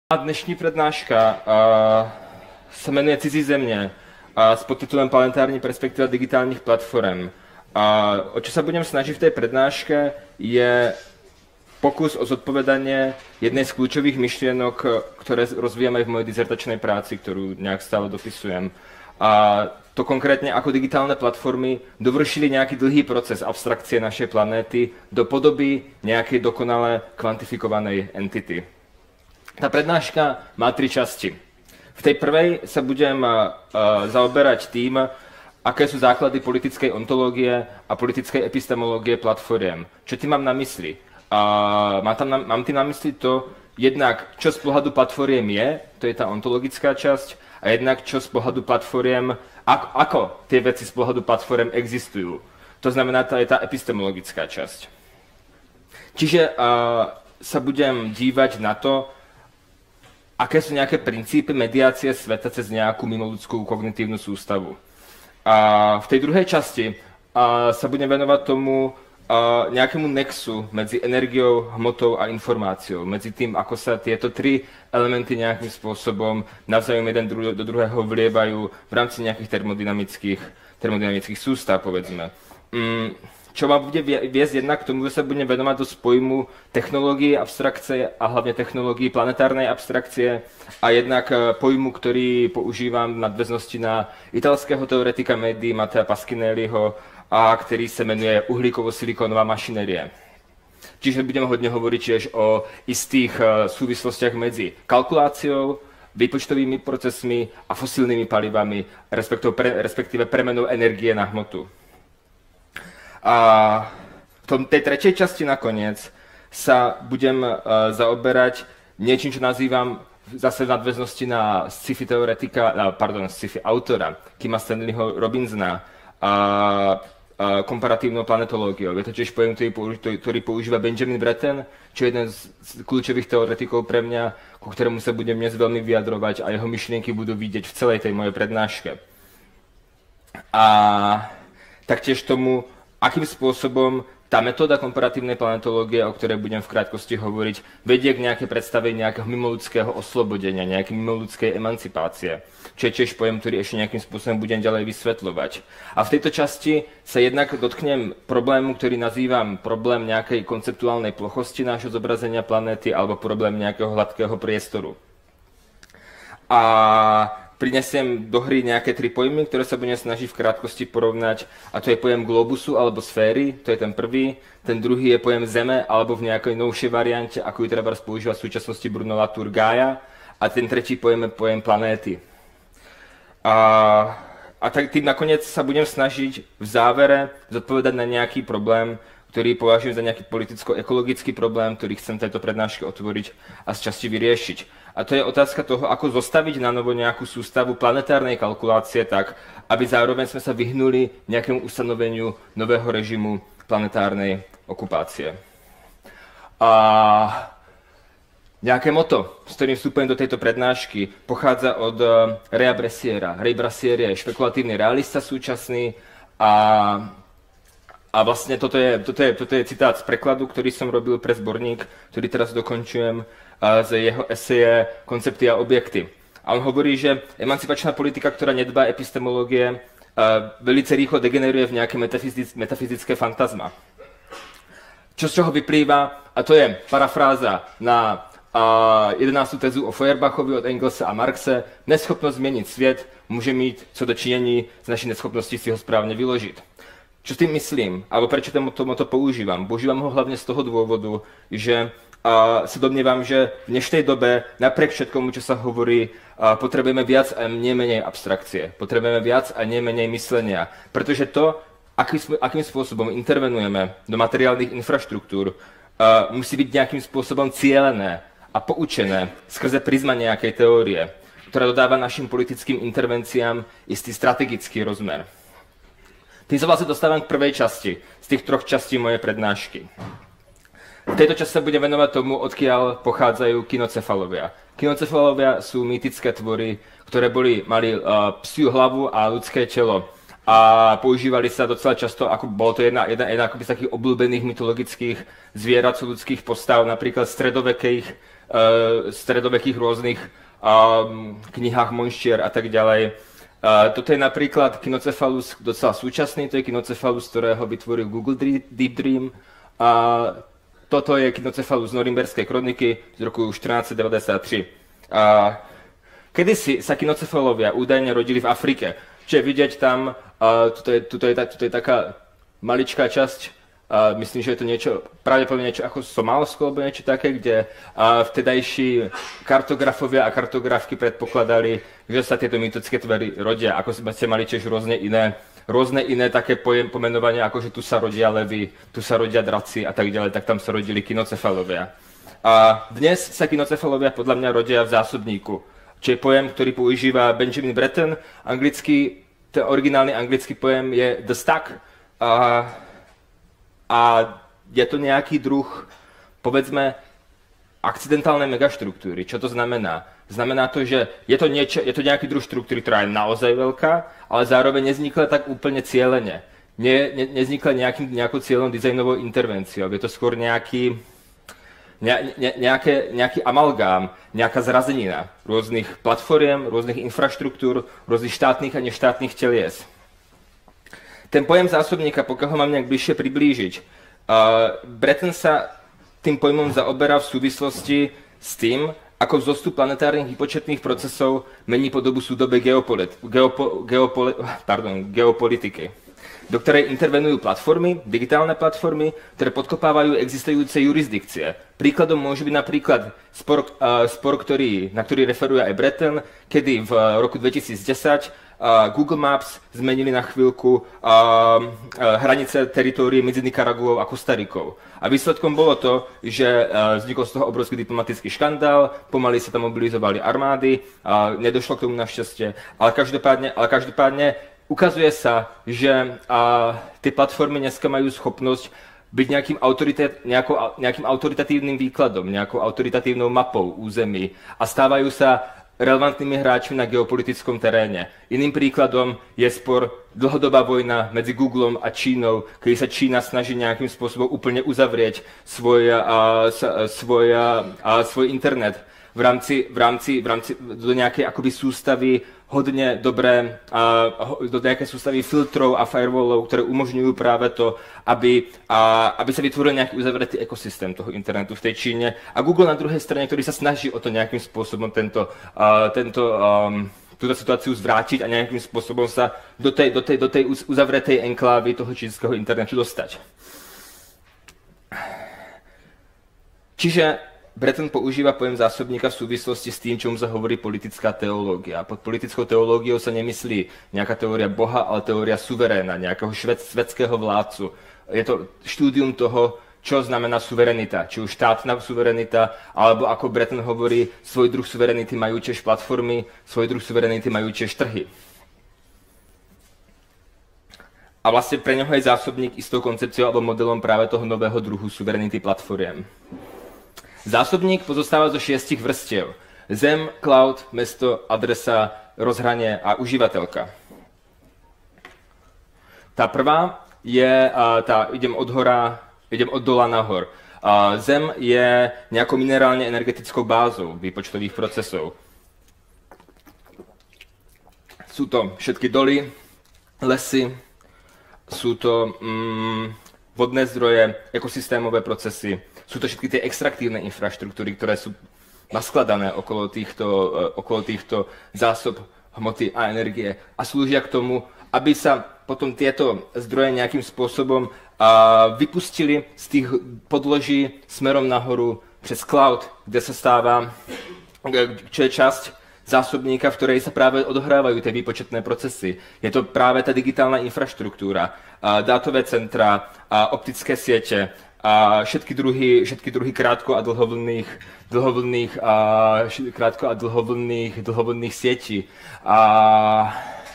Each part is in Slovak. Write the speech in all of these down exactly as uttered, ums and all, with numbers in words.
Dnešní přednáška uh, se jmenuje Cizí země uh, s podtitulem Planetární perspektiva digitálních platform. Uh, o čo sa budem snažiť v tej prednáške je pokus o zodpovedanie jednej z kľúčových myšlienok, ktoré rozvíjam aj v mojej dizertačnej práci, ktorú nejak stále dopisujem. A to konkrétne, ako digitálne platformy dovršili nejaký dlhý proces abstrakcie našej planéty do podoby nejakej dokonale kvantifikovanej entity. Tá prednáška má tri časti. V tej prvej sa budem uh, zaoberať tým, aké sú základy politickej ontológie a politickej epistemológie platform. Čo tým mám na mysli? Uh, mám, tam na, mám tým na mysli to, jednak čo z pohľadu platform je, to je tá ontologická časť, a jednak čo z pohľadu platform, ako, ako tie veci z pohľadu platform existujú. To znamená, to je tá epistemologická časť. Čiže uh, sa budem dívať na to, aké sú nejaké princípy mediácie sveta cez nejakú mimoludskú kognitívnu sústavu. A v tej druhej časti a, sa budem venovať tomu a, nejakému nexu medzi energiou, hmotou a informáciou. Medzi tým, ako sa tieto tri elementy nejakým spôsobom navzájom jeden dru- do druhého vlievajú v rámci nejakých termodynamických, termodynamických sústav, povedzme. Mm. Čo ma bude viesť jednak k tomu, že sa budem venovať do spojmu technológií abstrakcie a hlavne technológií planetárnej abstrakcie a jednak pojmu, ktorý používam v nadväznosti na italského teoretika médií Mattea Pasquinelliho, a ktorý sa menuje uhlíkovo-silikónová mašinérie. Čiže budem hodne hovoriť tiež o istých súvislostiach medzi kalkuláciou, výpočtovými procesmi a fosílnymi palivami, respektíve premenou energie na hmotu. A v tom, tej tretej časti nakoniec sa budem uh, zaoberať niečím, čo nazývam zase v nadväznosti na sci-fi teoretika, uh, pardon, sci-fi autora, Kima Stanleyho Robinsona, a uh, komparatívnou planetológiou. Je to tiež pojem, ktorý, použi- ktorý používa Benjamin Britten, čo je jeden z, z kľúčových teoretikov pre mňa, ku ktorému sa budem dnes veľmi vyjadrovať a jeho myšlienky budú vidieť v celej tej mojej prednáške. A taktiež tomu, akým spôsobom tá metóda komparatívnej planetológie, o ktorej budem v krátkosti hovoriť, vedie k nejaké predstave nejakého mimoludského oslobodenia, nejakej mimoludskej emancipácie, čo je tiež pojem, ktorý ešte nejakým spôsobom budem ďalej vysvetľovať. A v tejto časti sa jednak dotknem problému, ktorý nazývam problém nejakej konceptuálnej plochosti nášho zobrazenia planéty alebo problém nejakého hladkého priestoru. A prinesiem do hry nejaké tri pojmy, ktoré sa budem snažiť v krátkosti porovnať, a to je pojem globusu alebo sféry, to je ten prvý, ten druhý je pojem Zeme alebo v nejakej novšej variante, ako ju treba používať v súčasnosti Bruno Latour Gaia, a ten tretí pojem je pojem planéty. A, a tak tým nakoniec sa budem snažiť v závere zodpovedať na nejaký problém, ktorý považujem za nejaký politicko-ekologický problém, ktorý chcem tejto prednáške otvoriť a z časti vyriešiť. A to je otázka toho, ako zostaviť na novo nejakú sústavu planetárnej kalkulácie tak, aby zároveň sme sa vyhnuli nejakému ustanoveniu nového režimu planetárnej okupácie. A nejaké moto, s ktorým vstupujem do tejto prednášky, pochádza od Raya Brassiera. Ray Brassier je špekulatívny realista súčasný a A vlastne toto je, toto, je, toto je citát z prekladu, ktorý som robil pre zborník, ktorý teraz dokončujem, z jeho eseje Koncepty a objekty. A on hovorí, že emancipačná politika, ktorá nedbá epistemológie, velice rýchlo degeneruje v nejaké metafyzic, metafyzické fantazma. Čo z čoho vyplýva, a to je parafráza na jedenástu tezu o Feuerbachovi od Engelsa a Marxe, neschopnosť zmeniť svět môže mít co do činění z naší neschopnosti si ho správne vyložiť. Čo s tým myslím, alebo prečo tomu to používam? Používam ho hlavne z toho dôvodu, že a, sa domnievam, že v dnešnej dobe, napriek všetkomu, čo sa hovorí, a, potrebujeme viac a nie menej abstrakcie. Potrebujeme viac a nie menej myslenia. Pretože to, aký, akým spôsobom intervenujeme do materiálnych infraštruktúr, a, musí byť nejakým spôsobom cielené a poučené skrze prizma nejakej teórie, ktorá dodáva našim politickým intervenciám istý strategický rozmer. Tým sa vlastne dostávam k prvej časti z tých troch častí mojej prednášky. V tejto časti sa budem venovať tomu, odkiaľ pochádzajú kinocefalovia. Kinocefalovia sú mýtické tvory, ktoré boli, mali uh, psiu hlavu a ľudské telo. A používali sa docela často, ako bolo to jedna, jedna, jedna z takých obľúbených mytologických zvierat, ľudských postav, napríklad stredovekých stredovekých rôznych um, knihách monštier a tak ďalej. Uh, toto je napríklad Kinocephalus docela súčasný, to je Kinocephalus, ktorého vytvoril Google Deep Dream. A toto je Kinocephalus z Norimberskej kroniky z roku štrnásť deväťdesiattri. A kedysi sa kinocefalovia údajne rodili v Afrike, čiže vidieť tam, uh, tuto, je, tuto, je, tuto je taká maličká časť, uh, myslím, že je to niečo, pravdepodobne niečo ako Somálsko, alebo niečo také, kde uh, vtedajší kartografovia a kartografky predpokladali, že sa tieto mytické tvory rodia, ako ste mali tiež rôzne iné, rôzne iné také pojem, pomenovania, ako že tu sa rodia levy, tu sa rodia draci a tak ďalej, tak tam sa rodili kinocefalovia. A dnes sa kinocefalovia podľa mňa rodia v zásobníku, čo je pojem, ktorý používa Benjamin Britten. Anglický, ten originálny anglický pojem je the stack. A, a je to nejaký druh, povedzme, akcidentálnej megaštruktúry. Čo to znamená? Znamená to, že je to, niečo, je to nejaký druh štruktúry, ktorá je naozaj veľká, ale zároveň neznikla tak úplne cieľene. Ne, ne, neznikla nejakým, nejakou cieľnou dizajnovou intervenciou. Je to skôr nejaký, ne, ne, nejaké, nejaký amalgám, nejaká zrazenina rôznych platform, rôznych infraštruktúr, rôznych štátnych a neštátnych telies. Ten pojem zásobníka, pokiaľ ho mám nejak bližšie priblížiť, uh, Breton sa tým pojmom zaoberá v súvislosti s tým, ako vzostup planetárnych hypočetných procesov mení podobu súdobe geopolit- geopo- geopoli- pardon, geopolitiky, do ktorej intervenujú platformy, digitálne platformy, ktoré podkopávajú existujúce jurisdikcie. Príkladom môže byť napríklad spor, uh, spor ktorý, na ktorý referuje aj Breton, kedy v roku dvetisícdesať uh, Google Maps zmenili na chvíľku uh, uh, hranice teritórie medzi Nikaraguou a Kostarikou. A výsledkom bolo to, že uh, vznikol z toho obrovský diplomatický škandál, pomaly sa tam mobilizovali armády, uh, nedošlo k tomu našťastie, ale každopádne, ale každopádne ukazuje sa, že uh, tie platformy dneska majú schopnosť byť nejakým, autorita- nejakou, nejakým autoritatívnym výkladom, nejakou autoritatívnou mapou území a stávajú sa relevantnými hráčmi na geopolitickom teréne. Iným príkladom je spor, dlhodobá vojna medzi Googlom a Čínou, kedy sa Čína snaží nejakým spôsobom úplne uzavrieť svoj, uh, svoj, uh, svoj internet v rámci, v rámci, v rámci do nejakej akoby sústavy hodne dobré, uh, do nejaké sústavy filtrov a firewallov, ktoré umožňujú práve to, aby, uh, aby sa vytvoril nejaký uzavretý ekosystém toho internetu v tej Číne. A Google na druhej strane, ktorý sa snaží o to nejakým spôsobom tento, uh, tento, um, túto situáciu zvrátiť a nejakým spôsobom sa do tej, do tej, do tej uzavretej enklávy toho čínskeho internetu dostať. Čiže Breton používa pojem zásobníka v súvislosti s tým, čomu sa hovorí politická teológia. Pod politickou teológiou sa nemyslí nejaká teória Boha, ale teória suveréna, nejakého šved, svetského vládcu. Je to štúdium toho, čo znamená suverenita, či už štátna suverenita, alebo ako Breton hovorí, svoj druh suverenity majú tiež platformy, svoj druh suverenity majú tiež trhy. A vlastne pre neho je zásobník istou koncepciou alebo modelom práve toho nového druhu suverenity platform. Zásobník pozostáva zo šiestich vrstiev. Zem, cloud, mesto, adresa, rozhranie a užívateľka. Tá prvá je, tá, idem od hora, idem od dola nahor. Zem je nejakou minerálne energetickou bázou výpočtových procesov. Sú to všetky doly, lesy, sú to mm, vodné zdroje, ekosystémové procesy, sú to všetky tie extraktívne infraštruktúry, ktoré sú naskladané okolo týchto, okolo týchto zásob hmoty a energie a slúžia k tomu, aby sa potom tieto zdroje nejakým spôsobom a, vypustili z tých podloží smerom nahoru přes cloud, kde sa stáva, čo je časť zásobníka, v ktorej sa práve odohrávajú tie výpočetné procesy. Je to práve tá digitálna infraštruktúra, a, dátové centra, a optické siete, a všetky druhy, všetky druhy krátko a dlhovlnných, dlhovlných a krátko a dlhovlných, dlhovlných sietí. A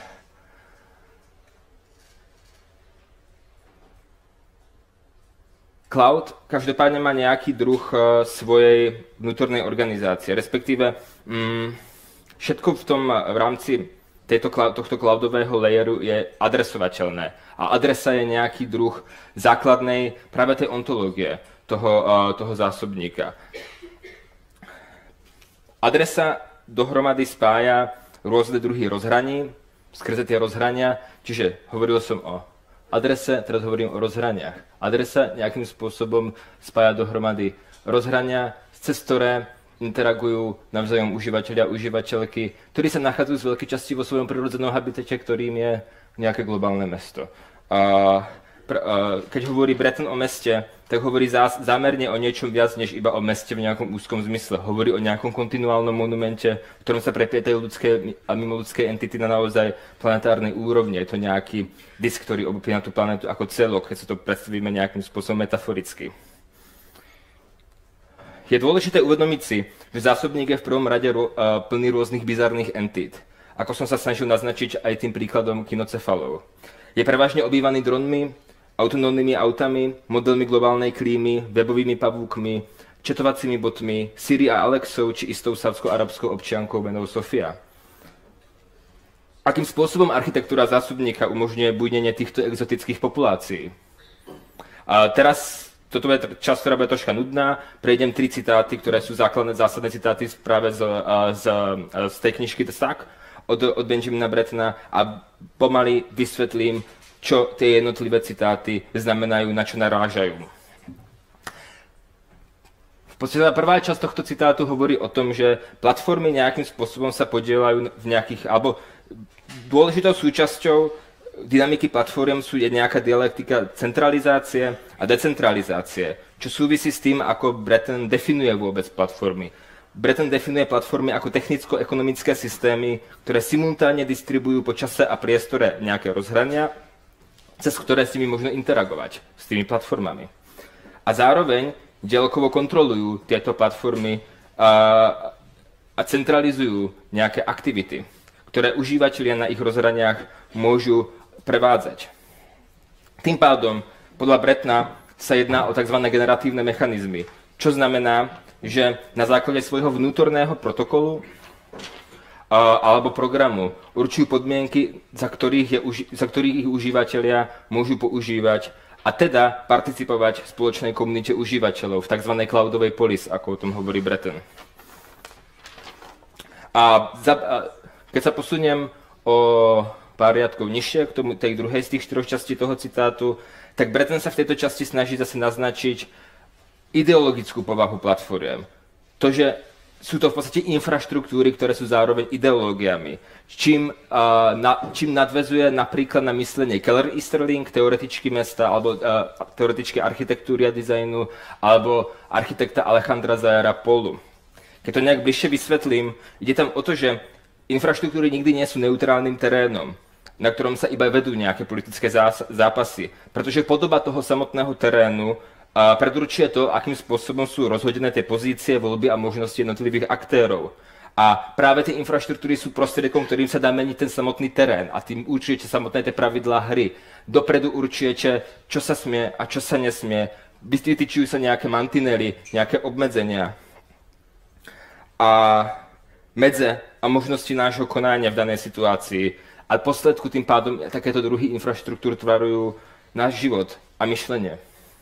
cloud každopádne má nejaký druh svojej vnútornej organizácie, respektíve mm, všetko v tom v rámci tejto, tohto cloudového layeru je adresovateľné. A adresa je nejaký druh základnej práve tej ontológie toho, uh, toho zásobníka. adresa dohromady spája rôzne druhy rozhraní, skrze tie rozhrania, čiže hovoril som o adrese, teraz hovorím o rozhraniach. Adresa nejakým spôsobom spája dohromady rozhrania, cez ktoré interagujú navzájom užívateľia a užívateľky, ktorí sa nachádzajú z veľkej časti vo svojom prirodzenom habitate, ktorým je nejaké globálne mesto. A keď hovorí Breton o meste, tak hovorí zámerne o niečom viac, než iba o meste v nejakom úzkom zmysle. Hovorí o nejakom kontinuálnom monumente, v ktorom sa preplietajú ľudské a mimoludské entity na naozaj planetárnej úrovni. Je to nejaký disk, ktorý obopína tú planetu ako celok, keď sa to predstavíme nejakým spôsobom metaforicky. Je dôležité uvedomiť si, že zásobník je v prvom rade ro- plný rôznych bizarných entít, ako som sa snažil naznačiť aj tým príkladom kinocefalov. Je prevažne obývaný dronmi, autonómnymi autami, modelmi globálnej klímy, webovými pavúkmi, četovacími botmi, Siri a Alexou či istou saúdsko-arabskou občiankou menou Sofia. Akým spôsobom architektúra zásobníka umožňuje bujnenie týchto exotických populácií? A teraz, toto je časť, ktorá bude troška nudná, prejdem tri citáty, ktoré sú základné, zásadné citáty práve z, z, z tej knižky The Stack od, od Benjamina Brettona a pomaly vysvetlím, čo tie jednotlivé citáty znamenajú, na čo narážajú. V podstate prvá časť tohto citátu hovorí o tom, že platformy nejakým spôsobom sa podielajú v nejakých, alebo dôležitou súčasťou dynamiky platform sú je nejaká dialektika centralizácie a decentralizácie, čo súvisí s tým, ako Breton definuje vôbec platformy. Breton definuje platformy ako technicko-ekonomické systémy, ktoré simultánne distribujú po čase a priestore nejaké rozhrania, cez ktoré s nimi možno interagovať, s tými platformami. A zároveň diaľkovo kontrolujú tieto platformy a, a centralizujú nejaké aktivity, ktoré užívateľia na ich rozhraniach môžu prevádzať. Tým pádom, podľa Brettona, sa jedná o tzv. Generatívne mechanizmy, čo znamená, že na základe svojho vnútorného protokolu alebo programu určujú podmienky, za ktorých, je, za ktorých ich užívateľia môžu používať a teda participovať v spoločnej komunite užívateľov, v tzv. Cloudovej polis, ako o tom hovorí Breton. A, za, a keď sa posuniem o pár riadkov nižšie k tomu, tej druhej z tých štyroch častí toho citátu, tak Breton sa v tejto časti snaží zase naznačiť ideologickú povahu platform. To, že sú to v podstate infraštruktúry, ktoré sú zároveň ideológiami. Čím, uh, na, čím nadväzuje napríklad na myslenie Keller Easterling, teoretičky mesta, alebo uh, teoretičky architektúry a dizajnu, alebo architekta Alejandra Zajara Polu. Keď to nejak bližšie vysvetlím, ide tam o to, že infraštruktúry nikdy nie sú neutrálnym terénom, na ktorom sa iba vedú nejaké politické zás- zápasy. Pretože podoba toho samotného terénu a predurčuje to, akým spôsobom sú rozhodené tie pozície, voľby a možnosti jednotlivých aktérov. A práve tie infraštruktúry sú prostriedkom, ktorým sa dá meniť ten samotný terén a tým určujete samotné tie pravidlá hry. Dopredu určujete, čo sa smie a čo sa nesmie. Vytýčujú sa nejaké mantinely, nejaké obmedzenia. A medze a možnosti nášho konania v danej situácii. A v posledku tým pádom takéto druhy infraštruktúr tvarujú náš život a myšlenie.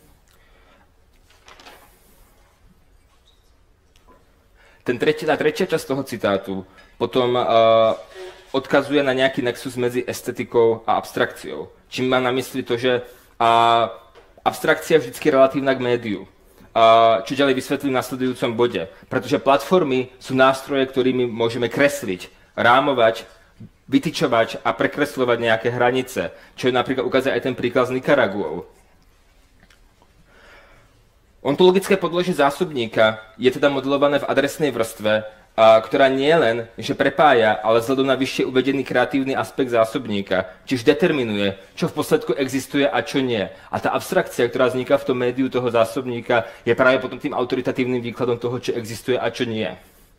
Ten tretí, tá tretia časť toho citátu potom uh, odkazuje na nejaký nexus medzi estetikou a abstrakciou. Čím má na mysli to, že uh, abstrakcia je vždy relatívna k médiu. Uh, čo ďalej vysvetlím v nasledujúcom bode. Pretože platformy sú nástroje, ktorými môžeme kresliť, rámovať, vytyčovať a prekresľovať nejaké hranice. Čo je napríklad ukazuje aj ten príklad s Nikaraguou. Ontologické podložie zásobníka je teda modelované v adresnej vrstve, a, ktorá nie len, že prepája, ale vzhľadom na vyššie uvedený kreatívny aspekt zásobníka, čiž determinuje, čo v posledku existuje a čo nie. A tá abstrakcia, ktorá vzniká v tom médiu toho zásobníka, je práve potom tým autoritatívnym výkladom toho, čo existuje a čo nie.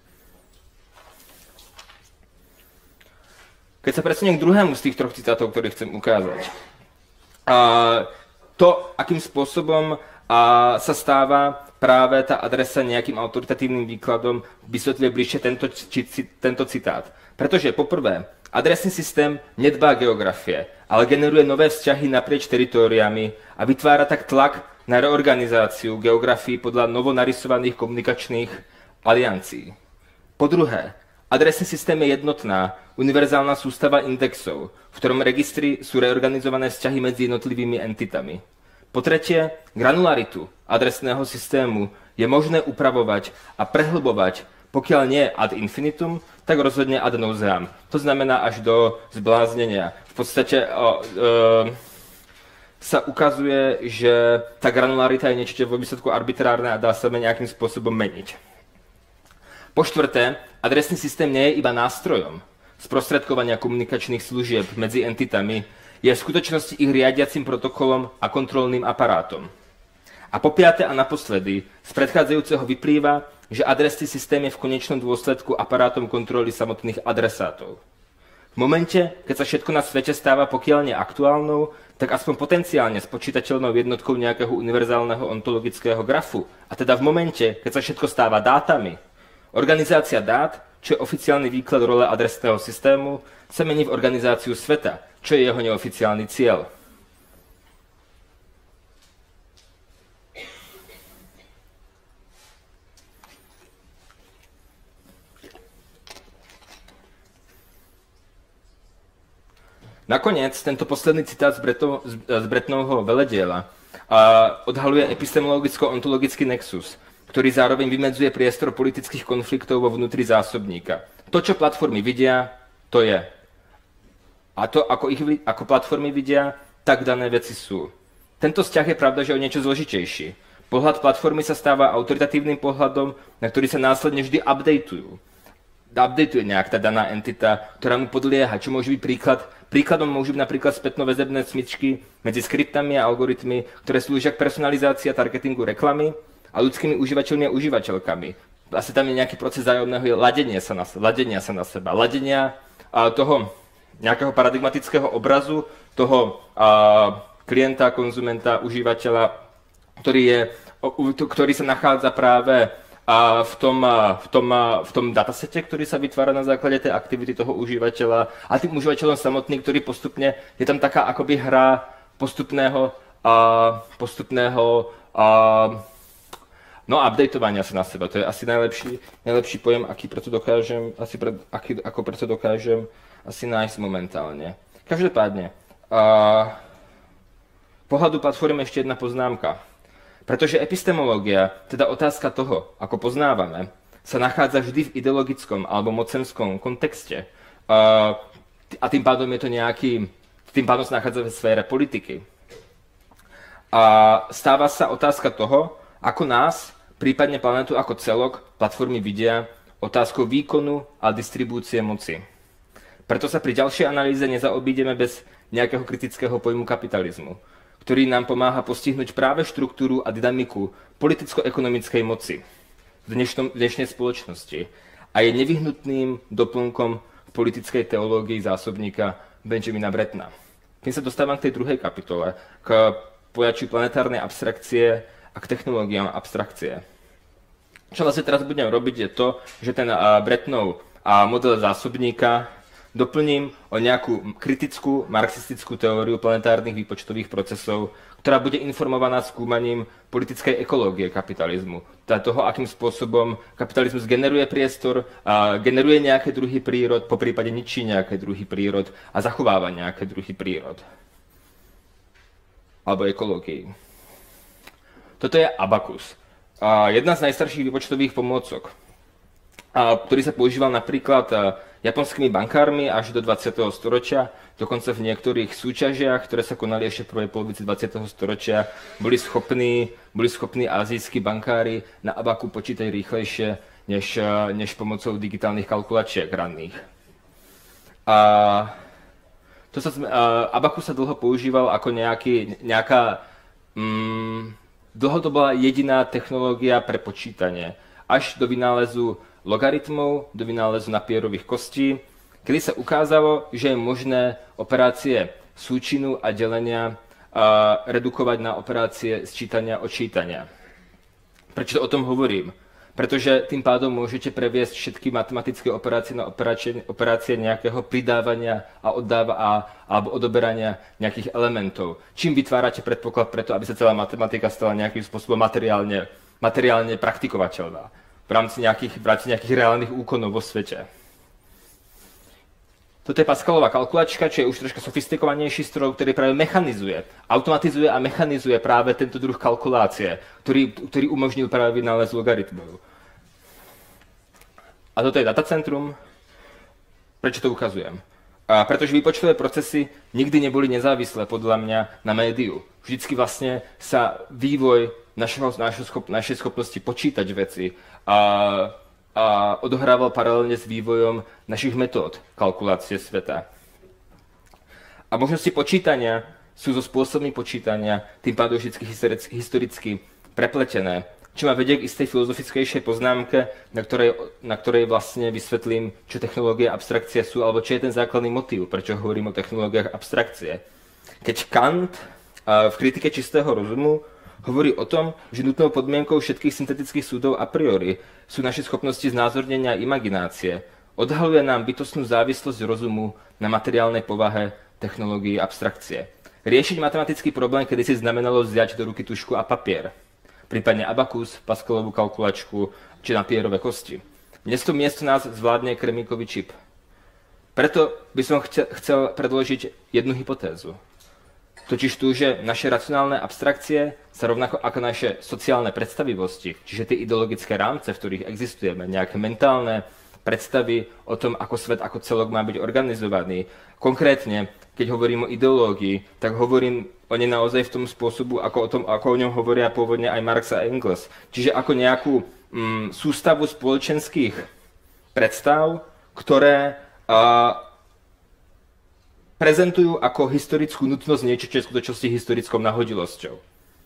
Keď sa presuniem k druhému z tých troch citátov, ktorých chcem ukázať. A, to, akým spôsobom a sa stáva práve tá adresa nejakým autoritatívnym výkladom, vysvetľuje bližšie tento, či, tento citát. Pretože poprvé, adresný systém nedbá geografie, ale generuje nové vzťahy naprieč teritóriami a vytvára tak tlak na reorganizáciu geografií podľa novonarysovaných komunikačných aliancií. Po druhé, adresný systém je jednotná, univerzálna sústava indexov, v ktorom registry sú reorganizované vzťahy medzi jednotlivými entitami. Po tretie, granularitu adresného systému je možné upravovať a prehlbovať, pokiaľ nie ad infinitum, tak rozhodne ad nauseam. To znamená až do zbláznenia. V podstate o, o, sa ukazuje, že tá granularita je niečo, čo je vo výsledku arbitrárne a dá sa nejakým spôsobom meniť. Po štvrté, adresný systém nie je iba nástrojom sprostredkovania komunikačných služieb medzi entitami, je v skutočnosti ich riadiacim protokolom a kontrolným aparátom. A po piate a naposledy, z predchádzajúceho vyplýva, že adresný systém je v konečnom dôsledku aparátom kontroly samotných adresátov. V momente, keď sa všetko na svete stáva pokiaľ nie aktuálnou, tak aspoň potenciálne spočítateľnou jednotkou nejakého univerzálneho ontologického grafu, a teda v momente, keď sa všetko stáva dátami, organizácia dát, čo je oficiálny výklad role adresného systému, sa mení v organizáciu sveta, čo je jeho neoficiálny cieľ. Nakoniec tento posledný citát z, Breto, z Bretnovho velediela odhaluje epistemologicko-ontologický nexus, ktorý zároveň vymedzuje priestor politických konfliktov vo vnútri zásobníka. To, čo platformy vidia, to je. A to, ako, ich, ako platformy vidia, tak dané veci sú. Tento vzťah je pravda, že o niečo zložitejší. Pohľad platformy sa stáva autoritatívnym pohľadom, na ktorý sa následne vždy updateujú. Updateuje nejak tá daná entita, ktorá mu podlieha, čo môže byť príklad. Príkladom môžu byť napríklad spätnoväzebné smyčky medzi skriptami a algoritmy, ktoré slúžia k personalizácii a targetingu reklamy, a ľudskými užívateľmi a užívateľkami. Vlastne tam je nejaký proces vzájomného ladenia sa na, ladenia sa na seba, ladenia a, toho nejakého paradigmatického obrazu, toho a, klienta, konzumenta, užívateľa, ktorý, je, o, ktorý sa nachádza práve a, v, tom, a, v, tom, a, v tom datasete, ktorý sa vytvára na základe tej aktivity toho užívateľa, a tým užívateľom samotný, ktorý postupne, je tam taká akoby hra postupného, a, postupného a, no, updateovania sa na seba, to je asi najlepší, najlepší pojem, aký preto dokážem, asi pre, aký, ako preto dokážem asi nájsť momentálne. Každopádne, uh, pohľadu platformy ešte jedna poznámka. Pretože epistemológia, teda otázka toho, ako poznávame, sa nachádza vždy v ideologickom alebo mocenskom kontexte. Uh, a tým pádom je to nejaký, tým pádom sa nachádza v sfére politiky. A stáva sa otázka toho, ako nás, prípadne planetu ako celok, platformy vidia otázkou výkonu a distribúcie moci. Preto sa pri ďalšej analýze nezaobídeme bez nejakého kritického pojmu kapitalizmu, ktorý nám pomáha postihnúť práve štruktúru a dynamiku politicko-ekonomickej moci v dnešnom, dnešnej spoločnosti a je nevyhnutným doplnkom v politickej teológii zásobníka Benjamina Brettona. Tým sa dostávam k tej druhej kapitole, k pojačiu planetárnej abstrakcie a k technológiám abstrakcie. Čo vlastne teraz budem robiť je to, že ten Brettonov model zásobníka doplním o nejakú kritickú marxistickú teóriu planetárnych výpočtových procesov, ktorá bude informovaná skúmaním politickej ekológie kapitalizmu. Teda toho, akým spôsobom kapitalizmus generuje priestor, a generuje nejaké druhy prírod, po prípade ničí nejaké druhy prírod a zachováva nejaké druhy prírod. Alebo ekológii. Toto je Abacus. Jedna z najstarších výpočtových pomôcok, ktorý sa používal napríklad japonskými bankármi až do dvadsiateho storočia, dokonca v niektorých súťažiach, ktoré sa konali ešte v prvej polovici dvadsiateho storočia, boli schopní, boli schopní azijskí bankári na Abaku počítať rýchlejšie než, než pomocou digitálnych kalkulačiek ranných. A to sa, Abacus sa dlho používal ako nejaký, nejaká... Mm, Dlho to bola jediná technológia pre počítanie, až do vynálezu logaritmov, do vynálezu napierových kostí, kedy sa ukázalo, že je možné operácie súčinu a delenia a redukovať na operácie sčítania odčítania. Prečo to o tom hovorím? Pretože tým pádom môžete previesť všetky matematické operácie na operácie, operácie nejakého pridávania a oddáva a, alebo odoberania nejakých elementov. Čím vytvárate predpoklad preto, aby sa celá matematika stala nejakým spôsobom materiálne, materiálne praktikovateľná. v rámci nejakých, v rámci nejakých reálnych úkonov vo svete. Toto je Pascalová kalkulačka, čo je už troška sofistikovanejší stroj, ktorý práve mechanizuje, automatizuje a mechanizuje práve tento druh kalkulácie, ktorý, ktorý umožnil práve vynález logaritmov. A toto je datacentrum. Prečo to ukazujem? A pretože výpočtové procesy nikdy neboli nezávislé podľa mňa na médiu. Vždycky vlastne sa vývoj našeho, našeho schop, našej schopnosti počítať veci a a odohrával paralelne s vývojom našich metód kalkulácie sveta. A možnosti počítania sú so spôsobmi počítania tým pádom vždy historicky prepletené, čo ma vedie k istej filozofickejšej poznámke, na ktorej, na ktorej vlastne vysvetlím, čo technológie a abstrakcie sú, alebo čo je ten základný motív, prečo hovorím o technológiách abstrakcie. Keď Kant v kritike čistého rozumu hovorí o tom, že nutnou podmienkou všetkých syntetických súdov a priori sú naše schopnosti znázornenia a imaginácie. Odhaluje nám bytostnú závislosť rozumu na materiálnej povahe technológií abstrakcie. Riešiť matematický problém kedysi znamenalo vziať do ruky tušku a papier, prípadne abakus, Pascalovú kalkulačku či napierové kosti. Dnes to miesto nás zvládne kremíkový čip. Preto by som chcel predložiť jednu hypotézu. Totiž tu, že naše racionálne abstrakcie sa rovnako ako naše sociálne predstavivosti, čiže tie ideologické rámce, v ktorých existujeme, nejaké mentálne predstavy o tom, ako svet ako celok má byť organizovaný. Konkrétne, keď hovorím o ideológii, tak hovorím o nej naozaj v tom spôsobu, ako o, tom, ako o ňom hovoria pôvodne aj Marx a Engels. Čiže ako nejakú mm, sústavu spoločenských predstav, ktoré a, prezentujú ako historickú nutnosť niečo, čo je v skutočnosti historickou nahodilosťou.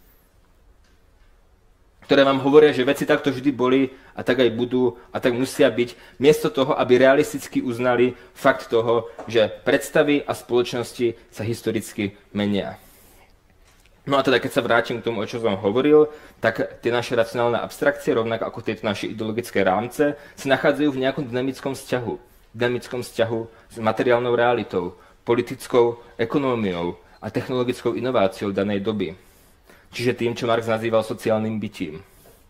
Ktoré vám hovoria, že veci takto vždy boli a tak aj budú a tak musia byť, miesto toho, aby realisticky uznali fakt toho, že predstavy a spoločnosti sa historicky menia. No a teda, keď sa vrátim k tomu, o čo som hovoril, tak tie naše racionálne abstrakcie, rovnako ako tieto naše ideologické rámce, sa nachádzajú v nejakom dynamickom vzťahu. Dynamickom vzťahu s materiálnou realitou, politickou ekonómiou a technologickou inováciou danej doby. Čiže tým, čo Marx nazýval sociálnym bytím.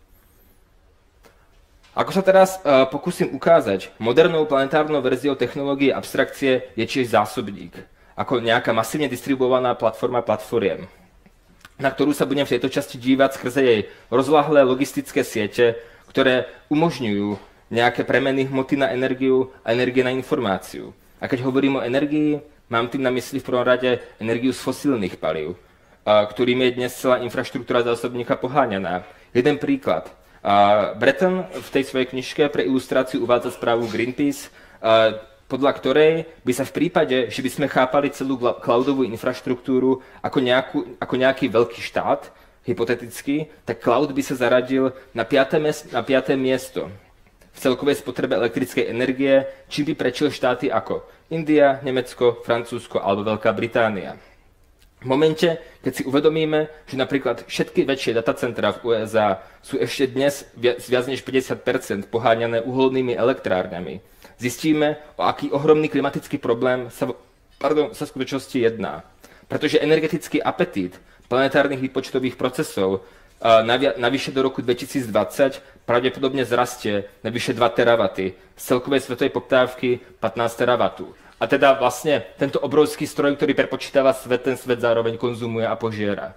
Ako sa teraz uh, pokúsim ukázať, modernou planetárnou verziou technológie abstrakcie je tiež zásobník, ako nejaká masívne distribuovaná platforma platformiem, na ktorú sa budem v tejto časti dívať skrze jej rozlahlé logistické siete, ktoré umožňujú nejaké premeny hmoty na energiu a energie na informáciu. A keď hovorím o energii, mám tým na mysli v prvom rade energiu z fosílnych palív, ktorým je dnes celá infraštruktúra zásobníka poháňaná. Jeden príklad. Breton v tej svojej knižke pre ilustráciu uvádza správu Greenpeace, podľa ktorej by sa v prípade, že by sme chápali celú cloudovú infraštruktúru ako, nejakú, ako nejaký veľký štát, hypoteticky, tak cloud by sa zaradil na piate, na piate miesto v celkovej spotrebe elektrickej energie, čím by prečil štáty ako India, Nemecko, Francúzsko alebo Veľká Británia. V momente, keď si uvedomíme, že napríklad všetky väčšie datacentra v ú es á sú ešte dnes viac, viac než päťdesiat percent poháňané uholnými elektrárňami, zistíme, o aký ohromný klimatický problém sa, pardon, sa v skutočnosti jedná. Pretože energetický apetít planetárnych výpočtových procesov navyše do roku dvetisícdvadsať pravdepodobne zrastie na vyše dva teravaty z celkovej svetovej poptávky pätnásť teravatu. A teda vlastne tento obrovský stroj, ktorý prepočítava svet, ten svet zároveň konzumuje a požiera.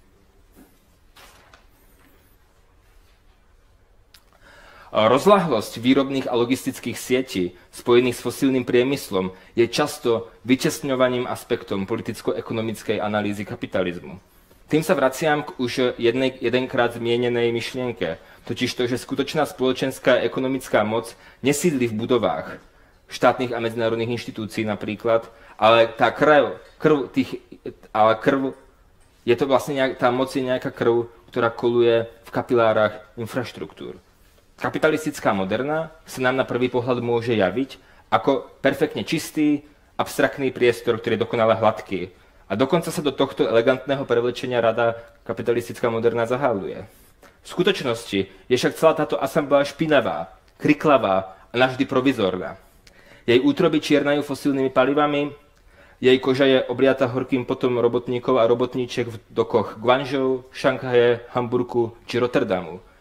Rozlahlosť výrobných a logistických sietí spojených s fosílnym priemyslom je často vyčesňovaným aspektom politicko-ekonomickej analýzy kapitalizmu. Tým sa vraciam k už jednej, jedenkrát zmienenej myšlienke, totiž to, že skutočná spoločenská a ekonomická moc nesídli v budovách štátnych a medzinárodných inštitúcií napríklad, ale tá krv, krv tých, ale krv, je to vlastne nejak, tá moc je nejaká krv, ktorá koluje v kapilárach infraštruktúr. Kapitalistická moderna sa nám na prvý pohľad môže javiť ako perfektne čistý, abstraktný priestor, ktorý je dokonale hladký. A dokonca sa do tohto elegantného prevlečenia rada kapitalistická moderna zahaluje. V skutočnosti je však celá táto asambla špinavá, kriklavá a navždy provizorná. Jej útroby čiernajú fosílnymi palivami, jej koža je obliata horkým potom robotníkov a robotníček v dokoch Guangzhou, Šanghaje, Hamburgu či Rotterdamu.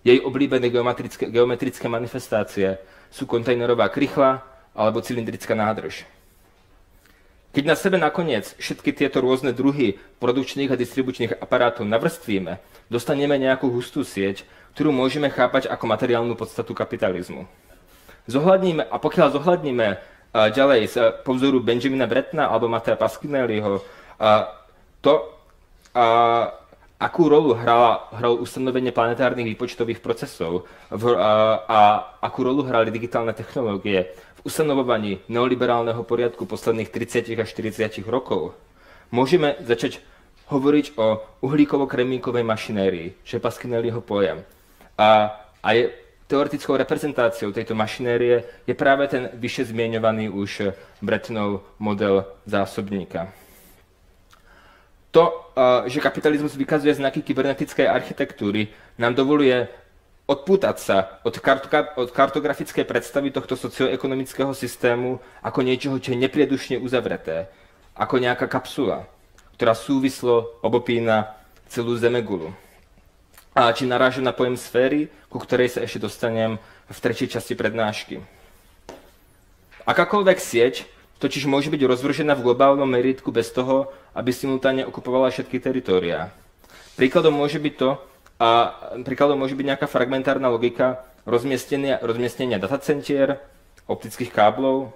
Jej oblíbené geometrické, geometrické manifestácie sú kontajnerová krychla alebo cylindrická nádrž. Keď na sebe nakoniec všetky tieto rôzne druhy produkčných a distribučných aparátov navrstvíme, dostaneme nejakú hustú sieť, ktorú môžeme chápať ako materiálnu podstatu kapitalizmu. Zohľadníme, a pokiaľ zohľadníme uh, ďalej z uh, po vzoru Benjamina Brettona alebo Mattea Pasquinelliho, uh, to, uh, akú rolu hrala, hralo ustanovenie planetárnych výpočtových procesov v, uh, a akú rolu hrali digitálne technológie v ustanovovaní neoliberálneho poriadku posledných tridsať až štyridsať rokov, môžeme začať hovoriť o uhlíkovo-kremníkovej mašinérii, čo je Pasquinelliho pojem. A, a je teoretickou reprezentáciou tejto mašinérie je práve ten vyššie zmieňovaný už Brettonov model zásobníka. To, že kapitalizmus vykazuje znaky kybernetickej architektúry, nám dovoluje odpútať sa od, kartoka- od kartografickej predstavy tohto socioekonomického systému ako niečoho, čo je nepriedušne uzavreté, ako nejaká kapsula, ktorá súvislo obopína celú zemegulu. A či narážam na pojem sféry, ku ktorej sa ešte dostanem v tretej časti prednášky. Akákoľvek sieť totiž môže byť rozvržená v globálnom meritku bez toho, aby simultáne okupovala všetky teritóriá. Príkladom môže byť to, a príkladom môže byť nejaká fragmentárna logika rozmiestnenia, rozmiestnenia datacentier, optických káblov,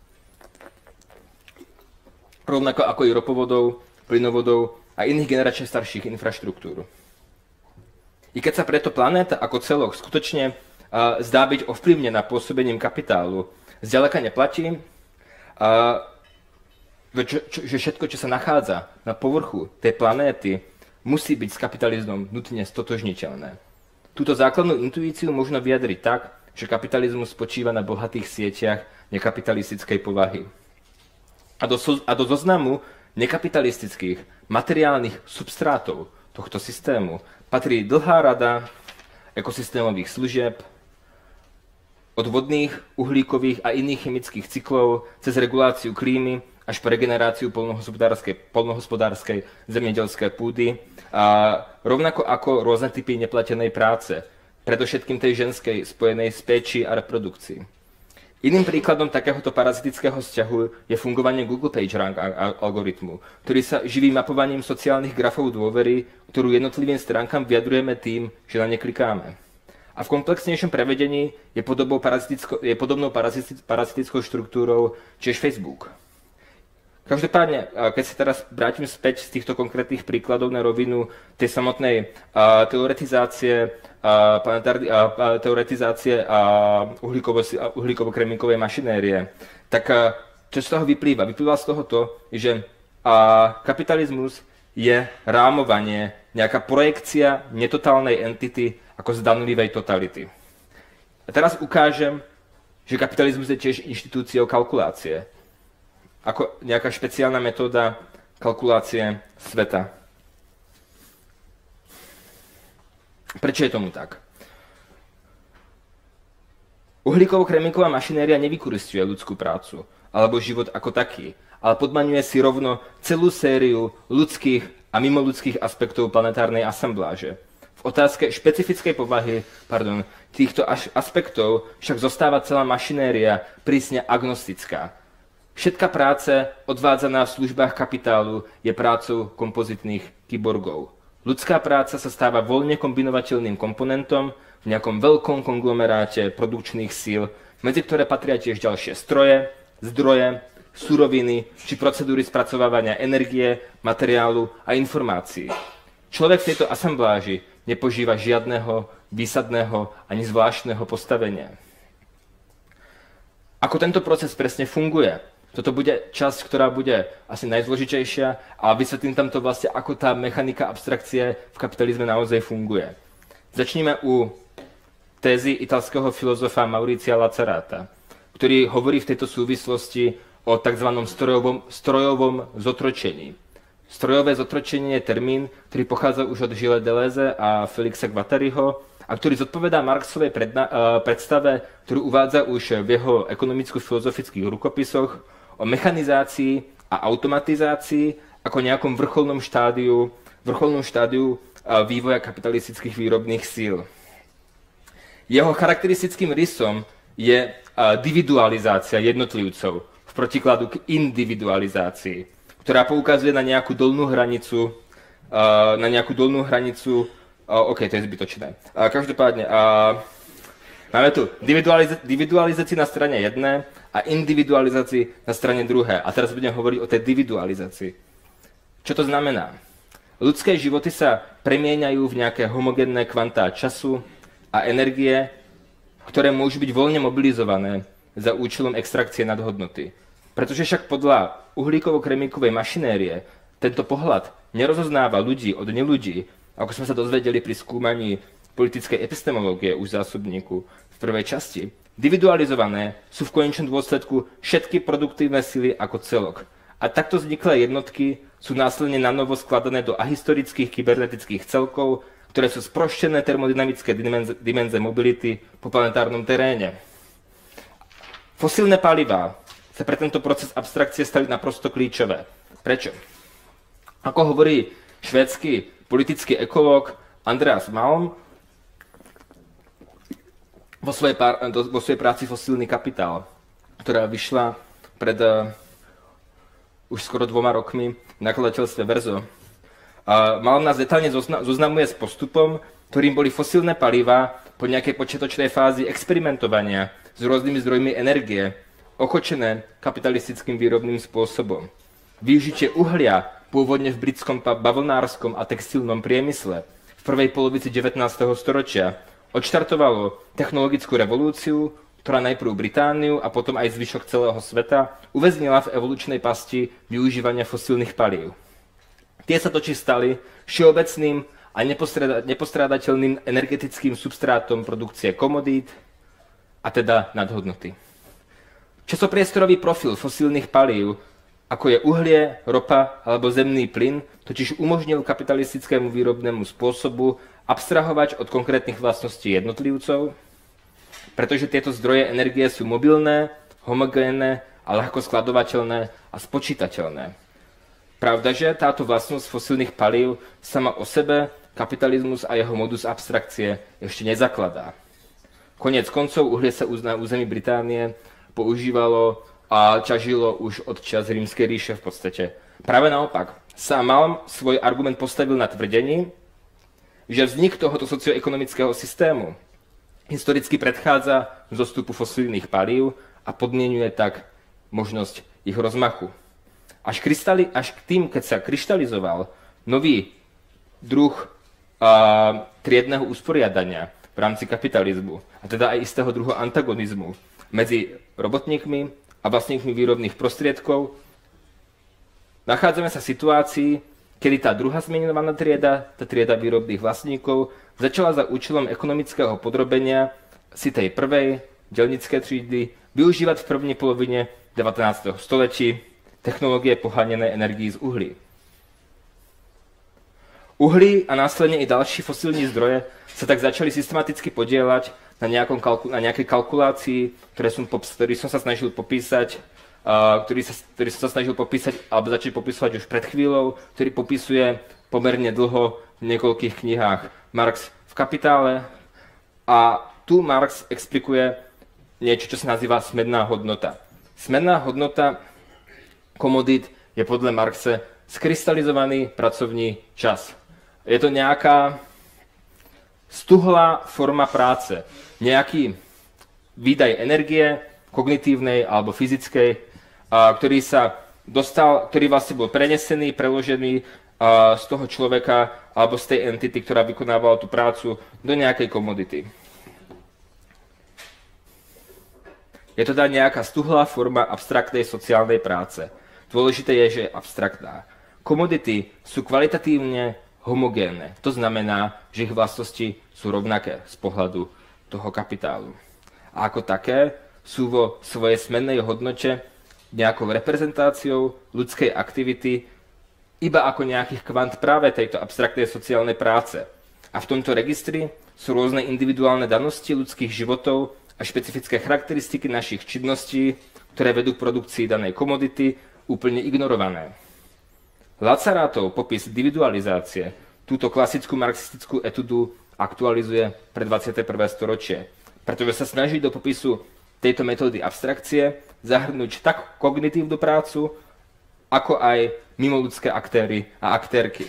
rovnako ako i ropovodov, plynovodov a iných generačne starších infraštruktúr. I keď sa preto planéta ako celok skutočne uh, zdá byť ovplyvnená pôsobením kapitálu, zďaleka neplatí, uh, čo, čo, že všetko, čo sa nachádza na povrchu tej planéty, musí byť s kapitalizmom nutne stotožniteľné. Túto základnú intuíciu možno vyjadriť tak, že kapitalizmus spočíva na bohatých sieťach nekapitalistickej povahy. A do, a do zoznamu nekapitalistických materiálnych substrátov tohto systému patrí dlhá rada ekosystémových služieb, od vodných, uhlíkových a iných chemických cyklov cez reguláciu klímy až po regeneráciu poľnohospodárskej, poľnohospodárskej zemědělské pôdy, a rovnako ako rôzne typy neplatenej práce, predovšetkým tej ženskej spojenej s péčí a reprodukcií. Iným príkladom takéhoto parazitického vzťahu je fungovanie Google PageRank algoritmu, ktorý sa živí mapovaním sociálnych grafov dôvery, ktorú jednotlivým stránkam vyjadrujeme tým, že na ne klikáme. A v komplexnejšom prevedení je, je podobnou parazitickou štruktúrou tiež Facebook. Každopádne, keď sa teraz vrátim späť z týchto konkrétnych príkladov na rovinu tej samotnej uh, teoretizácie, uh, uh, teoretizácie uh, uhlíkovo-kremníkovej mašinérie, tak uh, čo z toho vyplýva? Vyplýva z toho to, že uh, kapitalizmus je rámovanie, nejaká projekcia netotálnej entity ako zdanlivej totality. A teraz ukážem, že kapitalizmus je tiež inštitúciou kalkulácie, ako nejaká špeciálna metóda kalkulácie sveta. Prečo je tomu tak? Uhlíkovo-kremníková mašinéria nevykoristuje ľudskú prácu alebo život ako taký, ale podmaňuje si rovno celú sériu ľudských a mimoľudských aspektov planetárnej asambláže. V otázke špecifickej povahy pardon, týchto aspektov však zostáva celá mašinéria prísne agnostická. Všetká práce odvádzaná v službách kapitálu je prácou kompozitných kyborgov. Ľudská práca sa stáva voľne kombinovateľným komponentom v nejakom veľkom konglomeráte produkčných síl, medzi ktoré patria tiež ďalšie stroje, zdroje, suroviny či procedúry spracovávania energie, materiálu a informácií. Človek v tejto asambláži nepožíva žiadneho výsadného ani zvláštneho postavenia. Ako tento proces presne funguje? Toto bude časť, ktorá bude asi najzložitejšia a vysvetlím tam to vlastne, ako tá mechanika abstrakcie v kapitalizme naozaj funguje. Začneme u tézy italského filozofa Mauricia Lazzarata, ktorý hovorí v tejto súvislosti o tzv. strojovom, strojovom zotročení. Strojové zotročenie je termín, ktorý pochádza už od Gilles Deleuze a Felixa Guattariho a ktorý zodpovedá Marxovej predna- predstave, ktorú uvádza už v jeho ekonomicko-filozofických rukopisoch, o mechanizácii a automatizácii ako nejakom vrcholnom štádiu, vrcholnom štádiu vývoja kapitalistických výrobných síl. Jeho charakteristickým rysom je individualizácia jednotlivcov v protikladu k individualizácii, ktorá poukazuje na nejakú dolnú hranicu, na nejakú dolnú hranicu, OK, to je zbytočné. Každopádne, máme tu individualizácii na strane jedné a individualizácii na strane druhé. A teraz budem hovoriť o tej individualizácii. Čo to znamená? Ľudské životy sa premieňajú v nejaké homogénne kvantá času a energie, ktoré môžu byť voľne mobilizované za účelom extrakcie nadhodnoty. Pretože však podľa uhlíkovo-kremíkovej mašinérie tento pohľad nerozoznáva ľudí od neľudí, ako sme sa dozvedeli pri skúmaní politickej epistemológie už zásobníku v prvej časti. Individualizované sú v konečnom dôsledku všetky produktívne sily ako celok. A takto vzniklé jednotky sú následne na novo skladané do ahistorických kybernetických celkov, ktoré sú sproštené termodynamické dimenze, dimenze mobility po planetárnom teréne. Fosílne palivá sa pre tento proces abstrakcie stali naprosto kľúčové. Prečo? Ako hovorí švédsky politický ekológ Andreas Malm vo svojej, pár, do, vo svojej práci Fosílny kapitál, ktorá vyšla pred uh, už skoro dvoma rokmi v nakladateľstve Verzo. Uh, Malm nás detálne zozna, zoznamuje s postupom, ktorým boli fosílne palivá po nejakej počiatočnej fázi experimentovania s rôznymi zdrojmi energie, ochočené kapitalistickým výrobným spôsobom. Využitie uhlia pôvodne v britskom bavlnárskom a textilnom priemysle v prvej polovici devätnásteho storočia odštartovalo technologickú revolúciu, ktorá najprv Britániu a potom aj zvyšok celého sveta uväznila v evolučnej pasti využívania fosílnych palív. Tie sa totiž stali všeobecným a nepostrádateľným energetickým substrátom produkcie komodít a teda nadhodnoty. Časopriestorový profil fosílnych palív, ako je uhlie, ropa alebo zemný plyn, totiž umožnil kapitalistickému výrobnému spôsobu abstrahovať od konkrétnych vlastností jednotlivcov, pretože tieto zdroje energie sú mobilné, homogénne a ľahko skladovateľné a spočítateľné. Pravdaže táto vlastnosť fosílnych palív sama o sebe kapitalizmus a jeho modus abstrakcie ešte nezakladá. Koniec koncov uhlie sa na území Británie používalo a ťažilo už od čias Rímskej ríše v podstate. Práve naopak, sám Malm svoj argument postavil na tvrdení, že vznik tohoto socioekonomického systému historicky predchádza zostupu fosílnych palív a podmienuje tak možnosť ich rozmachu. Až, krystali, až k tým, keď sa kryštalizoval nový druh a, triedného usporiadania v rámci kapitalizmu, a teda aj istého druhu antagonizmu medzi robotníkmi a vlastníkmi výrobných prostriedkov, nachádzame sa v situácii, kedy tá druhá zmienovaná trieda, tá trieda výrobných vlastníkov, začala za účelom ekonomického podrobenia si tej prvej deľníckej třídy využívať v prvnej polovine devätnásteho storočí technológie poháňané energií z uhlí. Uhlí a následne i ďalší fosílní zdroje sa tak začali systematicky podieľať na, nejakom kalku- na nejakej kalkulácii, ktoré som pop- ktorý som sa snažil popísať, uh, ktorý, sa, ktorý som sa snažil popísať, alebo začať popísať už pred chvíľou, ktorý popisuje pomerne dlho v niekoľkých knihách Marx v Kapitále. A tu Marx explikuje niečo, čo sa nazýva smerná hodnota. Smerná hodnota komodít je podľa Marxe skrystalizovaný pracovný čas. Je to nejaká stuhlá forma práce, nejaký výdaj energie, kognitívnej alebo fyzickej, ktorý sa dostal, ktorý vlastne bol prenesený, preložený z toho človeka alebo z tej entity, ktorá vykonávala tú prácu, do nejakej komodity. Je to teda nejaká stuhlá forma abstraktnej sociálnej práce. Dôležité je, že je abstraktná. Komodity sú kvalitatívne homogénne. To znamená, že ich vlastnosti sú rovnaké z pohľadu toho kapitálu. A ako také sú vo svojej smennej hodnote nejakou reprezentáciou ľudskej aktivity iba ako nejakých kvant práve tejto abstraktnej sociálnej práce. A v tomto registri sú rôzne individuálne danosti ľudských životov a špecifické charakteristiky našich činností, ktoré vedú k produkcii danej komodity, úplne ignorované. Lazarátov popis individualizácie túto klasickú marxistickú etudu aktualizuje pre dvadsiate prvé storočie, pretože sa snaží do popisu tejto metódy abstrakcie zahrnúť tak kognitívnu prácu, ako aj mimoľudské aktéry a aktérky.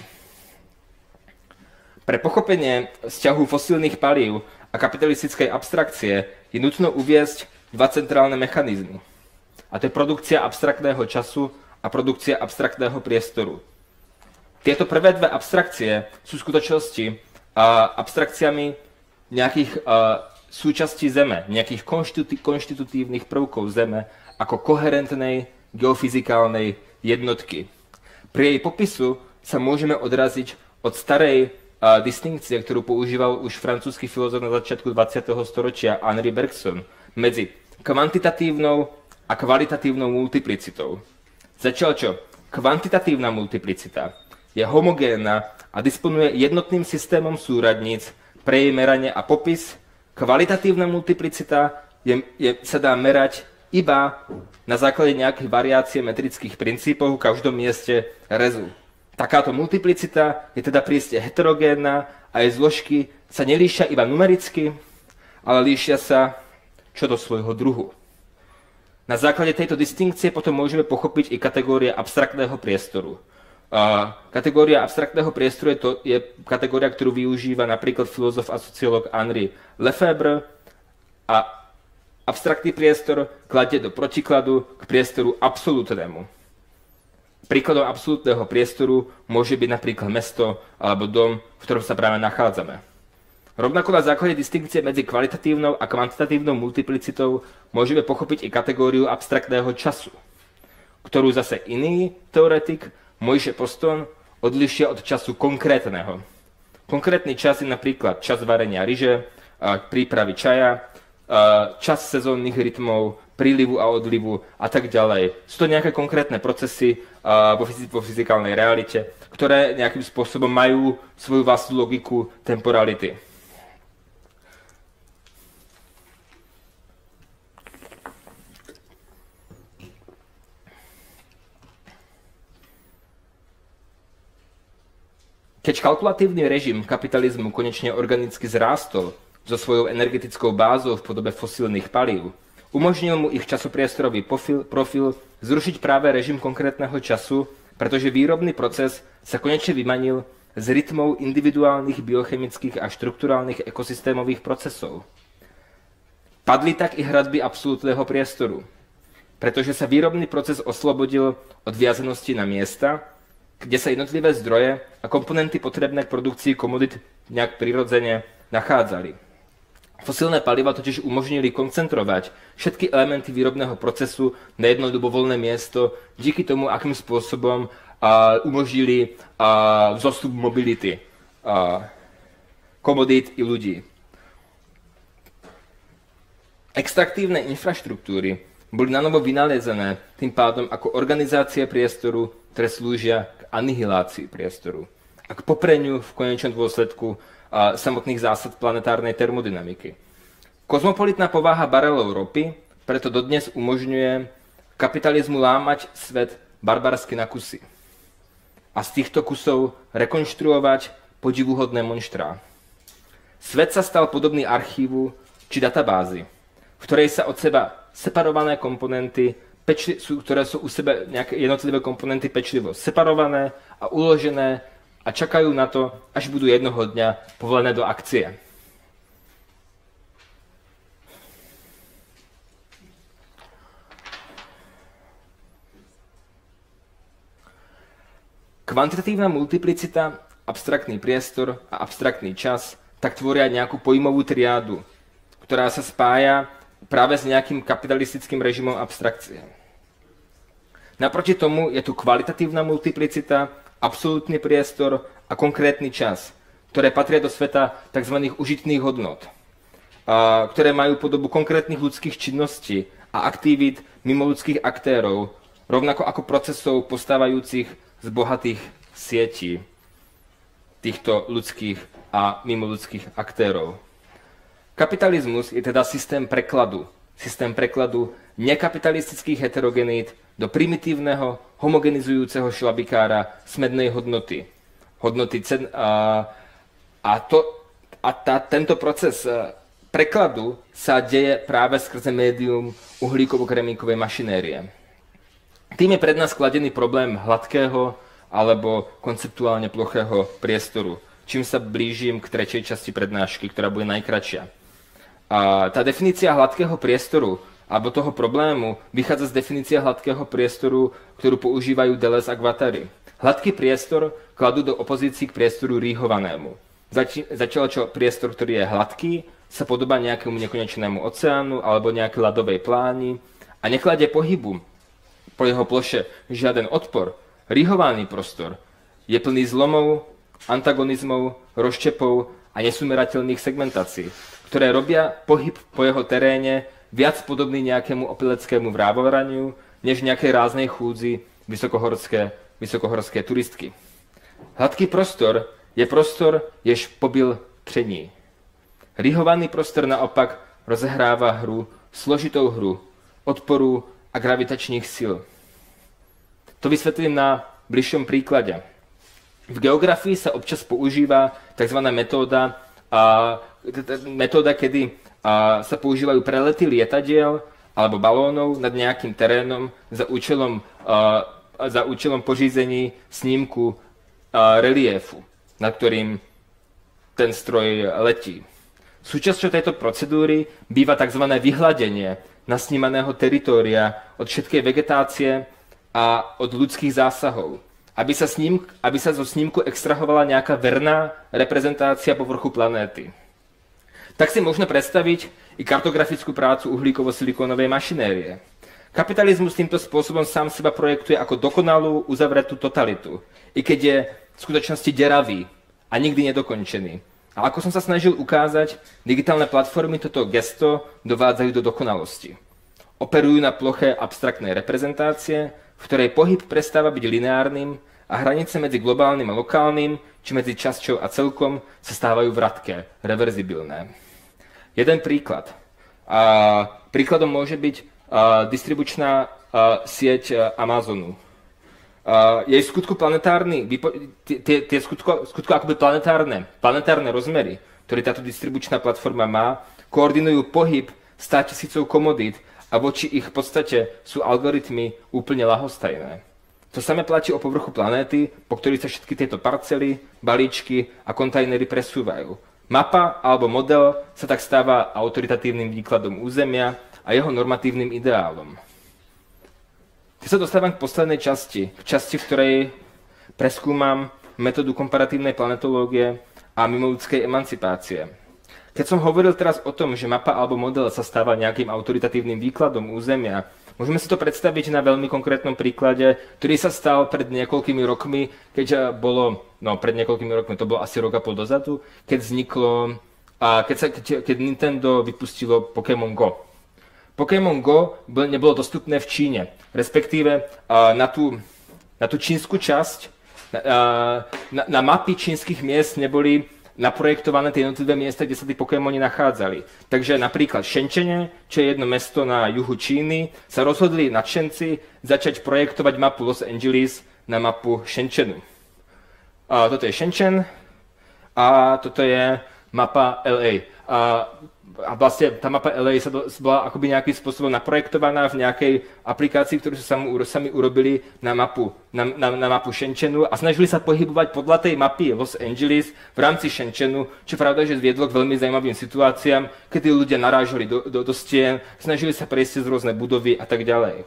Pre pochopenie vzťahu fosílnych palív a kapitalistickej abstrakcie je nutno uviesť dva centrálne mechanizmy. A to je produkcia abstraktného času a produkcia abstraktného priestoru. Tieto prvé dve abstrakcie sú v skutočnosti uh, abstrakciami nejakých uh, súčastí Zeme, nejakých konštitutí- konštitutívnych prvkov Zeme ako koherentnej geofyzikálnej jednotky. Pri jej popisu sa môžeme odraziť od starej uh, distinkcie, ktorú používal už francúzsky filozof na začiatku dvadsiateho storočia Henri Bergson, medzi kvantitatívnou a kvalitatívnou multiplicitou. Zatiaľ čo kvantitatívna multiplicita je homogénna a disponuje jednotným systémom súradníc pre jej meranie a popis, kvalitatívna multiplicita je, je, sa dá merať iba na základe nejakých variácie metrických princípov v každom mieste rezu. Takáto multiplicita je teda prísne heterogénna a jej zložky sa nelíšia iba numericky, ale líšia sa čo do svojho druhu. Na základe tejto distinkcie potom môžeme pochopiť i kategórie abstraktného priestoru. Uh, kategória abstraktného priestoru je, to, je kategória, ktorú využíva napríklad filozof a sociológ Henri Lefebvre a abstraktný priestor kladie do protikladu k priestoru absolútnemu. Príkladom absolútneho priestoru môže byť napríklad mesto alebo dom, v ktorom sa práve nachádzame. Rovnako na základe distinkcie medzi kvalitatívnou a kvantitatívnou multiplicitou môžeme pochopiť i kategóriu abstraktného času, ktorú zase iný teoretik, Mojže Poston, odlišia od času konkrétneho. Konkrétny čas je napríklad čas varenia ryže, prípravy čaja, čas sezónnych rytmov, prílivu a odlivu a tak ďalej. Sú to nejaké konkrétne procesy vo fyzikálnej realite, ktoré nejakým spôsobom majú svoju vlastnú logiku temporality. Keď kalkulatívny režim kapitalizmu konečne organicky zrástol so svojou energetickou bázou v podobe fosílnych palív, umožnil mu ich časopriestorový profil, profil zrušiť práve režim konkrétneho času, pretože výrobný proces sa konečne vymanil z rytmov individuálnych biochemických a štrukturálnych ekosystémových procesov. Padli tak i hradby absolútneho priestoru, pretože sa výrobný proces oslobodil od viazanosti na miesta, kde sa jednotlivé zdroje a komponenty potrebné k produkcii komodít nejak prirodzene nachádzali. Fosílne paliva totiž umožnili koncentrovať všetky elementy výrobného procesu na jedno ľubovoľné miesto, díky tomu, akým spôsobom uh, umožnili uh, vzostup mobility uh, komodít i ľudí. Extraktívne infraštruktúry boli nanovo vynálezené tým pádom ako organizácie priestoru, ktoré slúžia k anihilácii priestoru a k popreniu v konečnom dôsledku a, samotných zásad planetárnej termodynamiky. Kozmopolitná povaha barelov ropy preto dodnes umožňuje kapitalizmu lámať svet barbarsky na kusy a z týchto kusov rekonštruovať podivuhodné monštrá. Svet sa stal podobný archívu či databázy, v ktorej sa od seba separované komponenty Pečli, sú, ktoré sú u sebe nejaké jednotlivé komponenty pečlivo separované a uložené a čakajú na to, až budú jednoho dňa povolené do akcie. Kvantitatívna multiplicita, abstraktný priestor a abstraktný čas tak tvoria nejakú pojmovú triádu, ktorá sa spája práve s nejakým kapitalistickým režimom abstrakcie. Naproti tomu je tu kvalitatívna multiplicita, absolútny priestor a konkrétny čas, ktoré patria do sveta tzv. Užitných hodnot, a ktoré majú podobu konkrétnych ľudských činností a aktivít mimoľudských aktérov, rovnako ako procesov postávajúcich z bohatých sietí týchto ľudských a mimoľudských aktérov. Kapitalizmus je teda systém prekladu. Systém prekladu nekapitalistických heterogenít do primitívneho, homogenizujúceho šlabikára smednej hodnoty. Hodnoty cen, a, a to a tá, tento proces prekladu sa deje práve skrze médium uhlíkovo-kremníkovej mašinérie. Tým je pred nás kladený problém hladkého alebo konceptuálne plochého priestoru, čím sa blížim k tretej časti prednášky, ktorá bude najkratšia. A tá definícia hladkého priestoru alebo toho problému vychádza z definície hladkého priestoru, ktorú používajú Deleuze a Guattari. Hladký priestor kladú do opozícii k priestoru rýhovanému. Zači- Začalo, čo priestor, ktorý je hladký, sa podobá nejakému nekonečnému oceánu alebo nejakej ľadovej pláni a nekladie pohybu po jeho ploše žiaden odpor. Rýhovaný prostor je plný zlomov, antagonizmov, rozščepov a nesumerateľných segmentácií, ktoré robia pohyb po jeho teréne viac podobný nejakému opileckému vrávoraniu, než nejakej ráznej chúdzi vysokohorské, vysokohorské turistky. Hladký prostor je prostor, jež pobil tření. Rýhovaný prostor naopak rozehráva hru, složitou hru, odporu a gravitačných sil. To vysvetlím na bližšom príklade. V geografii sa občas používa tzv. metóda, a, metóda, kedy a, sa používajú prelety lietadiel alebo balónov nad nejakým terénom za účelom, a, za účelom pořízení snímku a, reliéfu, nad ktorým ten stroj letí. Súčasťou tejto procedúry býva tzv. Vyhladenie nasnímaného teritória od všetkej vegetácie a od ľudských zásahov, aby sa, sním, aby sa zo snímku extrahovala nejaká verná reprezentácia povrchu planéty. Tak si možno predstaviť i kartografickú prácu uhlíkovo-silikónovej mašinérie. Kapitalizmus týmto spôsobom sám seba projektuje ako dokonalú uzavretú totalitu, i keď je v skutočnosti deravý a nikdy nedokončený. A ako som sa snažil ukázať, digitálne platformy toto gesto dovádzajú do dokonalosti. Operujú na ploche abstraktnej reprezentácie, v ktorej pohyb prestáva byť lineárnym a hranice medzi globálnym a lokálnym, či medzi časťou a celkom, sa stávajú vratké, reverzibilné. Jeden príklad. A príkladom môže byť a, distribučná a, sieť a, Amazonu. Uh, jej skutku planetárny, tie, tie skutko, skutko akoby planetárne, planetárne rozmery, ktoré táto distribučná platforma má, koordinujú pohyb státisícov komodít a voči ich podstate sú algoritmy úplne ľahostajné. To samé platí o povrchu planéty, po ktorých sa všetky tieto parcely, balíčky a kontajnery presúvajú. Mapa alebo model sa tak stáva autoritatívnym výkladom územia a jeho normatívnym ideálom. Keď sa dostávam k poslednej časti, k časti, v ktorej preskúmam metódu komparatívnej planetológie a mimoľudskej emancipácie. Keď som hovoril teraz o tom, že mapa alebo model sa stáva nejakým autoritatívnym výkladom územia, môžeme si to predstaviť na veľmi konkrétnom príklade, ktorý sa stal pred niekoľkými rokmi, keď bolo, no pred niekoľkými rokmi, to bolo asi rok a pol dozadu, keď vzniklo, a keď, sa, keď, keď Nintendo vypustilo Pokémon Go. Pokémon Go nebolo dostupné v Číne, respektíve na tú, na tú čínsku časť, na, na mapy čínskych miest neboli naprojektované tie jednotlivé miesta, kde sa tí Pokémoni nachádzali. Takže napríklad v Shenzhene, čo je jedno mesto na juhu Číny, sa rozhodli nadšenci začať projektovať mapu Los Angeles na mapu Shenzhenu. A toto je Shenzhen a toto je mapa el ej. A A vlastne tá mapa el ej sa do, bola akoby nejakým spôsobom naprojektovaná v nejakej aplikácii, ktorú sa sami urobili na mapu, na, na, na mapu Shenzhenu a snažili sa pohybovať podľa tej mapy Los Angeles v rámci Shenzhenu, čo pravda, že zviedlo k veľmi zaujímavým situáciám, kedy ľudia narážali do, do, do stien, snažili sa prejsť cez rôzne budovy a tak ďalej.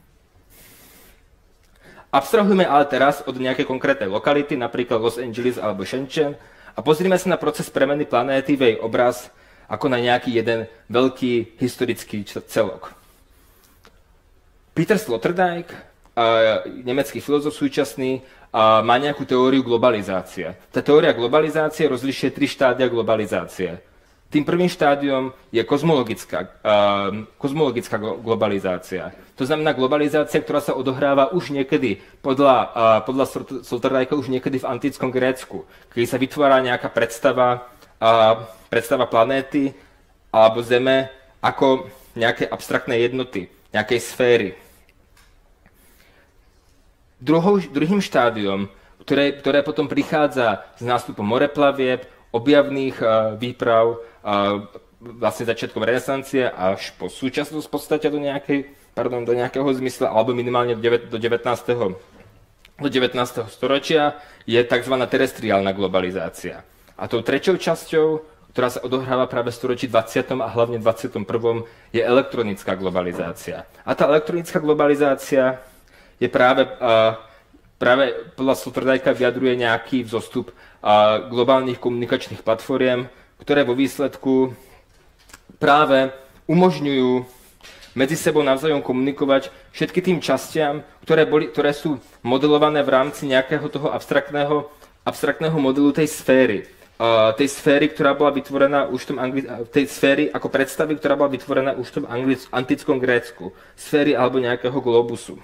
Abstrahujeme ale teraz od nejakej konkrétnej lokality, napríklad Los Angeles alebo Shenzhen, a pozrime sa na proces premeny planéty v jej obraz ako na nejaký jeden veľký historický celok. Peter Sloterdijk, nemecký filozof súčasný, má nejakú teóriu globalizácie. Tá teória globalizácie rozlišuje tri štádia globalizácie. Tým prvým štádiom je kozmologická, kozmologická globalizácia. To znamená globalizácia, ktorá sa odohráva už niekedy, podľa, podľa Sloterdijka, už niekedy v antickom Grécku, keď sa vytvára nejaká predstava, a predstava planéty alebo Zeme ako nejaké abstraktné jednoty, nejakej sféry. Druhou, druhým štádiom, ktoré, ktoré potom prichádza s nástupom moreplavieb, objavných výprav, vlastne začiatkom renesancie až po súčasnosť v podstate do, nejakej, pardon, do nejakého zmysla, alebo minimálne do devätnásteho do devätnásteho storočia je tzv. Terestriálna globalizácia. A tou treťou časťou, ktorá sa odohráva práve v storočí dvadsiatom a hlavne dvadsiatom prvom je elektronická globalizácia. A tá elektronická globalizácia je práve, uh, práve podľa Sloterdijka vyjadruje nejaký vzostup uh, globálnych komunikačných platform, ktoré vo výsledku práve umožňujú medzi sebou navzájom komunikovať všetky tým častiam, ktoré, boli, ktoré sú modelované v rámci nejakého toho abstraktného, abstraktného modelu tej sféry. Uh, tej sféry, ktorá bola vytvorená už v tom angli- tej sféry ako predstavy, ktorá bola vytvorená už v tom angli- antickom Grécku. Sféry alebo nejakého globusu.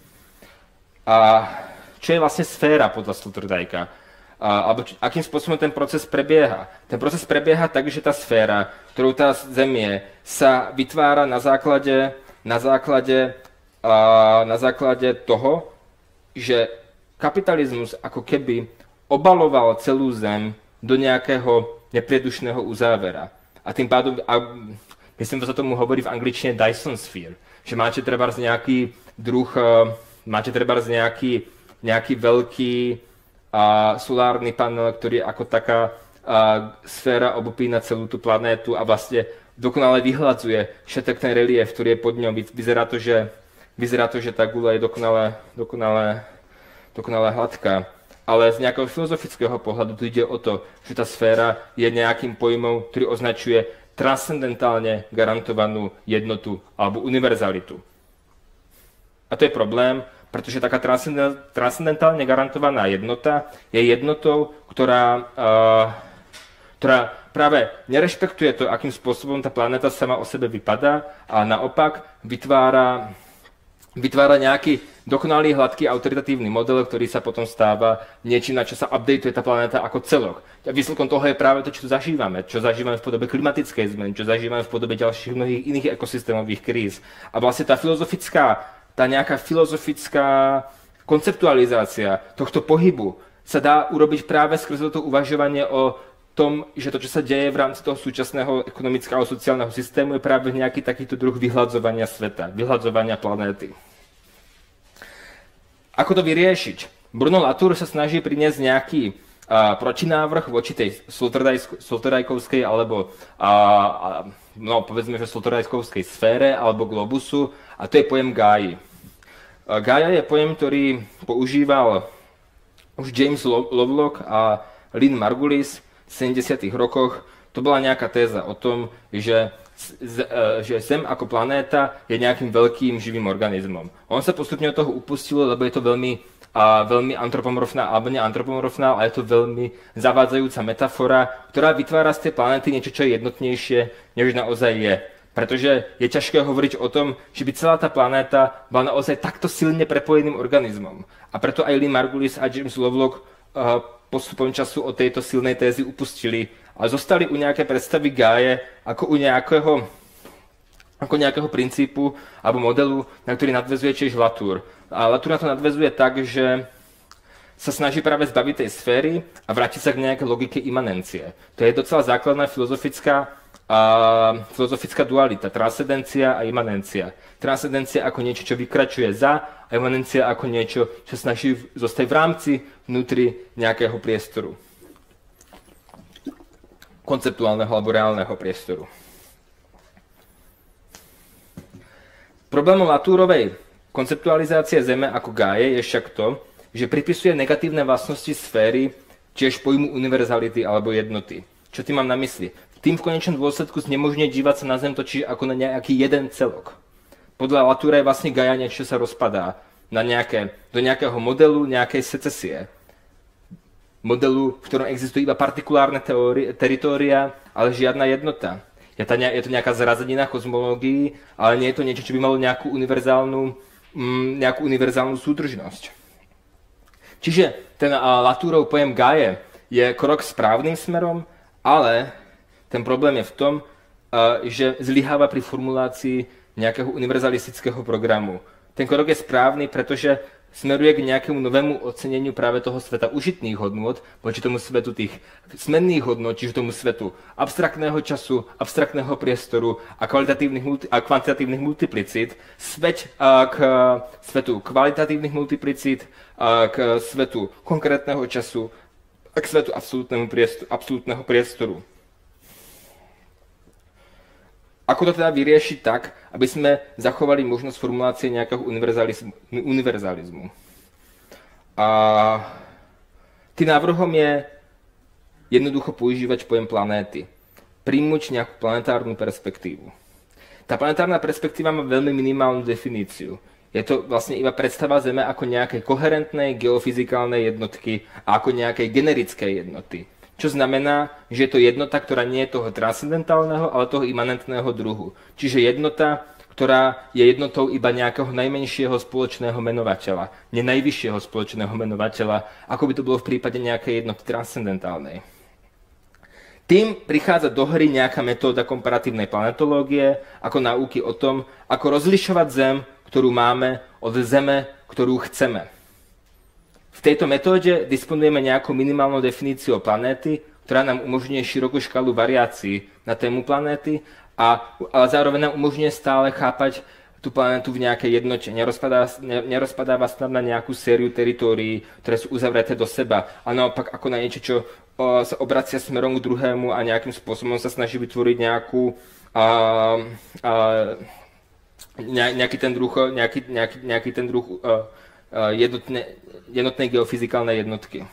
A čo je vlastne sféra podľa Sloterdijka? A, alebo či, akým spôsobom ten proces prebieha. Ten proces prebieha tak, že tá sféra, ktorou tá Zem je, sa vytvára na základe, na základe, a, na základe toho, že kapitalizmus ako keby obaloval celú Zem do nejakého nepriedušného uzávera. A tým pádom, a myslím, že sa tomu hovorí v angličtine Dyson sphere, že máte trebárs nejaký druh, máte trebárs nejaký, nejaký veľký a solárny panel, ktorý ako taká a, sféra obopína celú tú planétu a vlastne dokonale vyhľadzuje všetok ten relief, ktorý je pod ňou. Vyzerá to, že, vyzerá to, že tá guľa je dokonale, dokonale, dokonale hladká. Ale z nejakého filozofického pohľadu tu ide o to, že tá sféra je nejakým pojmom, ktorý označuje transcendentálne garantovanú jednotu alebo univerzalitu. A to je problém, pretože taká transcendentálne garantovaná jednota je jednotou, ktorá, uh, ktorá práve nerešpektuje to, akým spôsobom tá planéta sama o sebe vypadá, a naopak vytvára, vytvára nejaký dokonalý, hladký, autoritatívny model, ktorý sa potom stáva niečím, na čo sa updateuje tá planéta ako celok. A výsledkom toho je práve to, čo tu zažívame. Čo zažívame v podobe klimatickej zmeny, čo zažívame v podobe ďalších mnohých iných ekosystémových kríz. A vlastne tá filozofická tá nejaká filozofická konceptualizácia tohto pohybu sa dá urobiť práve skrze to uvažovanie o tom, že to, čo sa deje v rámci toho súčasného ekonomického a sociálneho systému, je práve nejaký takýto druh vyhľadzovania sveta, vyhľadzovania planéty. Ako to vyriešiť? Bruno Latour sa snaží priniesť nejaký a, protinávrh voči tej sloterdijkovskej alebo a, a, no, povedzme, že sloterdijkovskej sfére alebo globusu, a to je pojem Gáji. Gaia je pojem, ktorý používal už James Lovelock a Lynn Margulis v sedemdesiatych rokoch. To bola nejaká téza o tom, že, že Zem ako planéta je nejakým veľkým živým organizmom. On sa postupne od toho upustil, lebo je to veľmi, a, veľmi antropomorfná, alebo nie antropomorfná, ale je to veľmi zavádzajúca metafora, ktorá vytvára z tej planéty niečo, čo je jednotnejšie, než naozaj je. Pretože je ťažké hovoriť o tom, že by celá tá planéta bola naozaj takto silne prepojeným organizmom. A preto aj Lynn Margulis a James Lovelock uh, postupom času od tejto silnej tézy upustili a zostali u nejaké predstavy Gáje ako u nejakého, ako nejakého princípu alebo modelu, na ktorý nadväzuje tiež Latour. A Latour na to nadväzuje tak, že sa snaží práve zbaviť tej sféry a vrátiť sa k nejakej logike imanencie. To je docela základná filozofická a filozofická dualita, transcendencia a imanencia. Transcendencia ako niečo, čo vykračuje za, a imanencia ako niečo, čo snaží zostať v rámci, vnútri nejakého priestoru. Konceptuálneho alebo reálneho priestoru. Problémom Latourovej konceptualizácie Zeme ako Gáje je však to, že pripisuje negatívne vlastnosti sféry tiež pojmu univerzality alebo jednoty. Čo tým mám na mysli? Tým v konečnom dôsledku znemožňuje dívať sa na Zem totiž ako na nejaký jeden celok. Podľa Latoura je vlastne Gaia niečo, čo sa rozpadá na nejaké, do nejakého modelu, nejakej secesie. Modelu, v ktorom existujú iba partikulárne teórie, teritória, ale žiadna jednota. Je to, je to nejaká zrazenina kozmológii, ale nie je to niečo, čo by malo nejakú univerzálnu, mm, nejakú univerzálnu súdržnosť. Čiže ten uh, Latourov pojem Gaie je krok správnym smerom, ale ten problém je v tom, uh, že zlyháva pri formulácii nejakého univerzalistického programu. Ten krok je správny, pretože smeruje k nejakému novému oceneniu práve toho sveta užitných hodnôt, voči tomu svetu tých smenných hodnôt, čiže tomu svetu abstraktného času, abstraktného priestoru a, kvalitatívnych multi, a kvantitatívnych multiplicít, svet a, k svetu kvalitatívnych multiplicít, a, k svetu konkrétneho času a k svetu absolútneho priestoru. Absolútneho priestoru. Ako to teda vyriešiť tak, aby sme zachovali možnosť formulácie nejakého univerzalizmu? univerzalizmu. A tým návrhom je jednoducho používať pojem planéty. Príjmuť nejakú planetárnu perspektívu. Tá planetárna perspektíva má veľmi minimálnu definíciu. Je to vlastne iba predstava Zeme ako nejakej koherentnej geofyzikálnej jednotky a ako nejakej generickej jednoty. Čo znamená, že je to jednota, ktorá nie je toho transcendentálneho, ale toho imanentného druhu. Čiže jednota, ktorá je jednotou iba nejakého najmenšieho spoločného menovateľa, nie najvyššieho spoločného menovateľa, ako by to bolo v prípade nejakej jednoty transcendentálnej. Tým prichádza do hry nejaká metóda komparatívnej planetológie, ako náuky o tom, ako rozlišovať Zem, ktorú máme, od Zeme, ktorú chceme. V tejto metóde disponujeme nejakou minimálnou definíciou planéty, ktorá nám umožňuje širokú škálu variácií na tému planéty, a, ale zároveň nám umožňuje stále chápať tú planétu v nejakej jednote. Nerozpadá, nerozpadáva sa na nejakú sériu teritórií, ktoré sú uzavreté do seba, a naopak ako na niečo, čo o, sa obracia smerom k druhému a nejakým spôsobom sa snaží vytvoriť nejakú a, a, nejaký ten druh, nejaký, nejaký, nejaký ten druh a, Jednotné, jednotnej geofyzikálnej jednotky.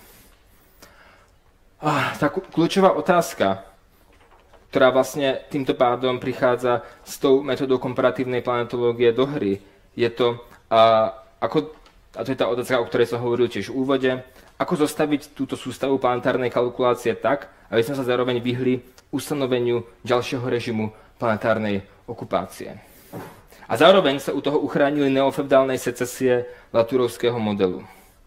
Ah, tá kľúčová otázka, ktorá vlastne týmto pádom prichádza s tou metodou komparatívnej planetológie do hry, je to, a, ako, a to je tá otázka, o ktorej som hovoril tiež v úvode, ako zostaviť túto sústavu planetárnej kalkulácie tak, aby sme sa zároveň vyhli ustanoveniu ďalšieho režimu planetárnej okupácie. A zároveň sa u toho uchránili neofeudálnej secesie Laturovského modelu.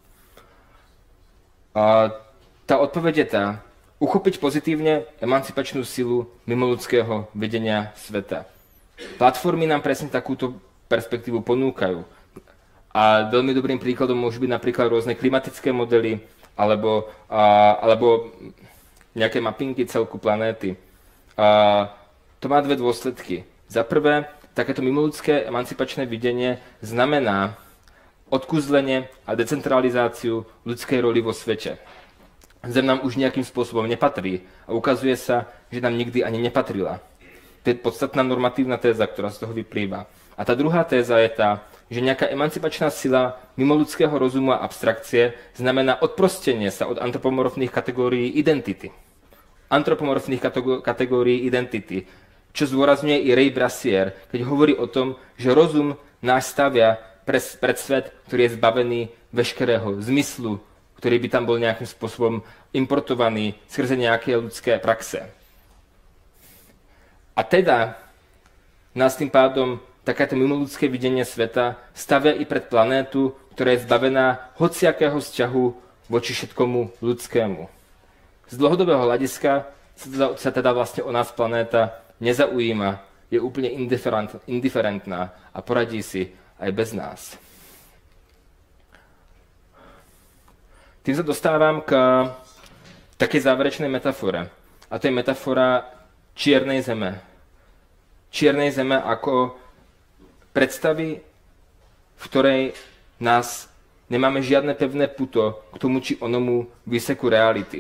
A tá odpoveď je tá, uchopiť pozitívne emancipačnú silu mimoludského vedenia sveta. Platformy nám presne takúto perspektívu ponúkajú. A veľmi dobrým príkladom môžu byť napríklad rôzne klimatické modely alebo, a, alebo nejaké mappingy celku planéty. A to má dve dôsledky. Za prvé, takéto mimoludské emancipačné videnie znamená odkúzlenie a decentralizáciu ľudskej roli vo svete. Zem nám už nejakým spôsobom nepatrí a ukazuje sa, že nám nikdy ani nepatrila. To je podstatná normatívna téza, ktorá z toho vyplýva. A tá druhá téza je tá, že nejaká emancipačná sila mimoludského rozumu a abstrakcie znamená odprostenie sa od antropomorfných kategórií identity. Antropomorfných kategórií identity, čo zdôrazňuje i Ray Brassier, keď hovorí o tom, že rozum náš stavia pred svet, ktorý je zbavený veškerého zmyslu, ktorý by tam bol nejakým spôsobom importovaný skrze nejaké ľudské praxe. A teda nás tým pádom takéto mimoludské videnie sveta stavia i pred planétu, ktorá je zbavená hociakého vzťahu voči všetkomu ľudskému. Z dlhodobého hľadiska sa teda vlastne o nás planéta nezaujíma, je úplne indiferent, indiferentná a poradí si aj bez nás. Tým sa dostávam k takej záverečnej metafore. A to je metafora čiernej zeme. Čiernej zeme ako predstavy, v ktorej nás nemáme žiadne pevné puto k tomu či onomu výseku reality.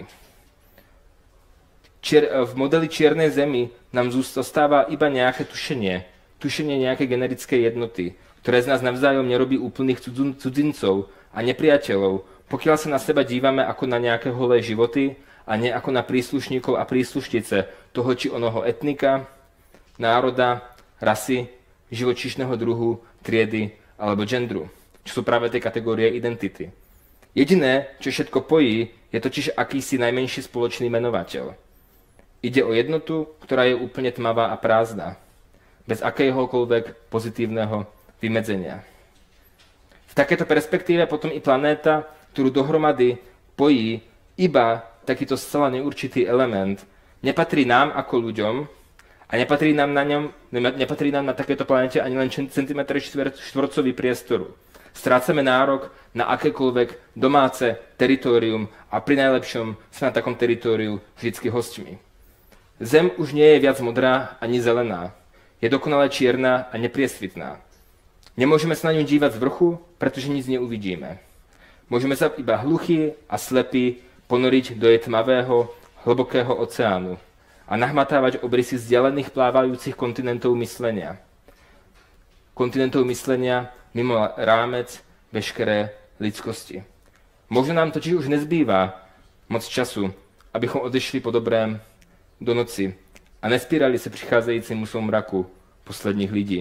Čier, v modeli čiernej zemi nám zostáva iba nejaké tušenie, tušenie nejakej generickej jednoty, ktoré z nás navzájom nerobí úplných cudzincov a nepriateľov, pokiaľ sa na seba dívame ako na nejaké holé životy a nie ako na príslušníkov a príslušnice toho či onoho etnika, národa, rasy, živočíšneho druhu, triedy alebo gendru, čo sú práve tie kategórie identity. Jediné, čo všetko pojí, je totiž akýsi najmenší spoločný menovateľ. Ide o jednotu, ktorá je úplne tmavá a prázdna, bez akéhokoľvek pozitívneho vymedzenia. V takéto perspektíve potom i planéta, ktorú dohromady pojí iba takýto scela neurčitý element, nepatrí nám ako ľuďom a nepatrí nám na ňom, nepatrí nám na takéto planéte ani len centimetr štvorcový priestoru. Strácame nárok na akékoľvek domáce teritorium a pri najlepšom sme na takom teritóriu vždycky hostmi. Zem už nie je viac modrá ani zelená. Je dokonale čierna a nepriesvitná. Nemôžeme sa na ňu dívať z vrchu, pretože nic neuvidíme. Môžeme sa iba hluchí a slepí ponoriť do jej tmavého, hlbokého oceánu a nahmatávať obrysy vzdialených plávajúcich kontinentov myslenia. Kontinentov myslenia mimo rámec veškeré lidskosti. Možno nám totiž už nezbývá moc času, abychom odešli po dobrém do noci a nespírali se přicházejícímu soumraku posledních lidí.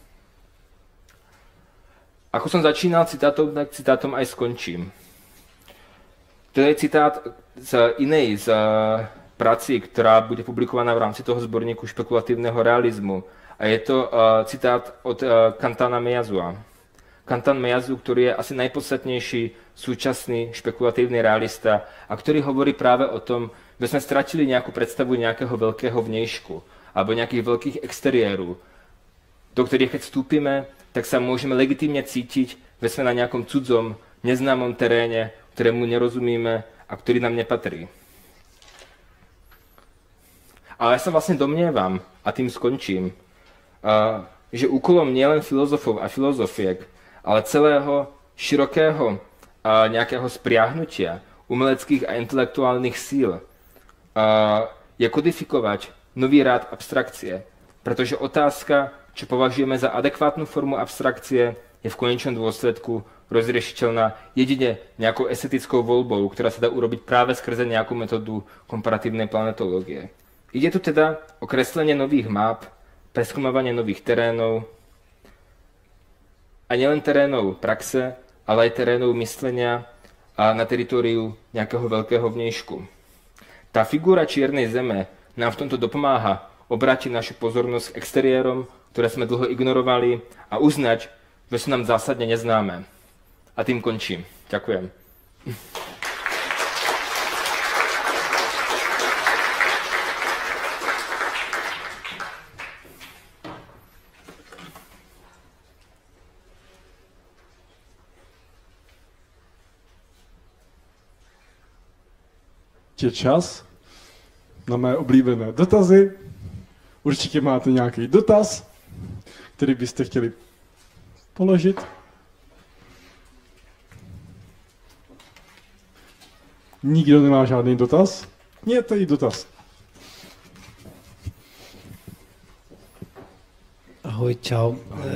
Ako som začínal citátom, tak citátom aj skončím. To je citát z inej z práci, ktorá bude publikovaná v rámci toho zborníku špekulatívneho realizmu. A je to uh, citát od uh, Kantana Miyazua. Kantan Miyazu, ktorý je asi najpodstatnejší súčasný špekulatívny realista a ktorý hovorí práve o tom, že sme stratili nejakú predstavu nejakého veľkého vnejšku alebo nejakých veľkých exteriérov, do ktorých keď vstúpime, tak sa môžeme legitímne cítiť, že sme na nejakom cudzom, neznámom teréne, ktorému nerozumíme a ktorý nám nepatrí. Ale ja sa vlastne domnievam, a tým skončím, uh, že úkolom nielen filozofov a filozofiek, ale celého širokého uh, nejakého spriahnutia umeleckých a intelektuálnych síl uh, je kodifikovať nový rád abstrakcie, pretože otázka, čo považujeme za adekvátnu formu abstrakcie, je v konečnom dôsledku rozriešiteľná jedine nejakou estetickou voľbou, ktorá sa dá urobiť práve skrze nejakú metódu komparatívnej planetológie. Ide tu teda o kreslenie nových map, preskúmavanie nových terénov, a nielen terénov praxe, ale aj terénov myslenia a na teritóriu nejakého veľkého vnejšku. Tá figúra čiernej zeme nám v tomto dopomáha obrátiť našu pozornosť k exteriérom, ktoré sme dlho ignorovali a uznať, že sú nám zásadne neznáme. A tým končím. Ďakujem. Je čas na mé oblíbené dotazy. Určitě máte nějaký dotaz, který byste chtěli položit. Nikdo nemá žádný dotaz? Nie, to je dotaz. Ahoj, čau.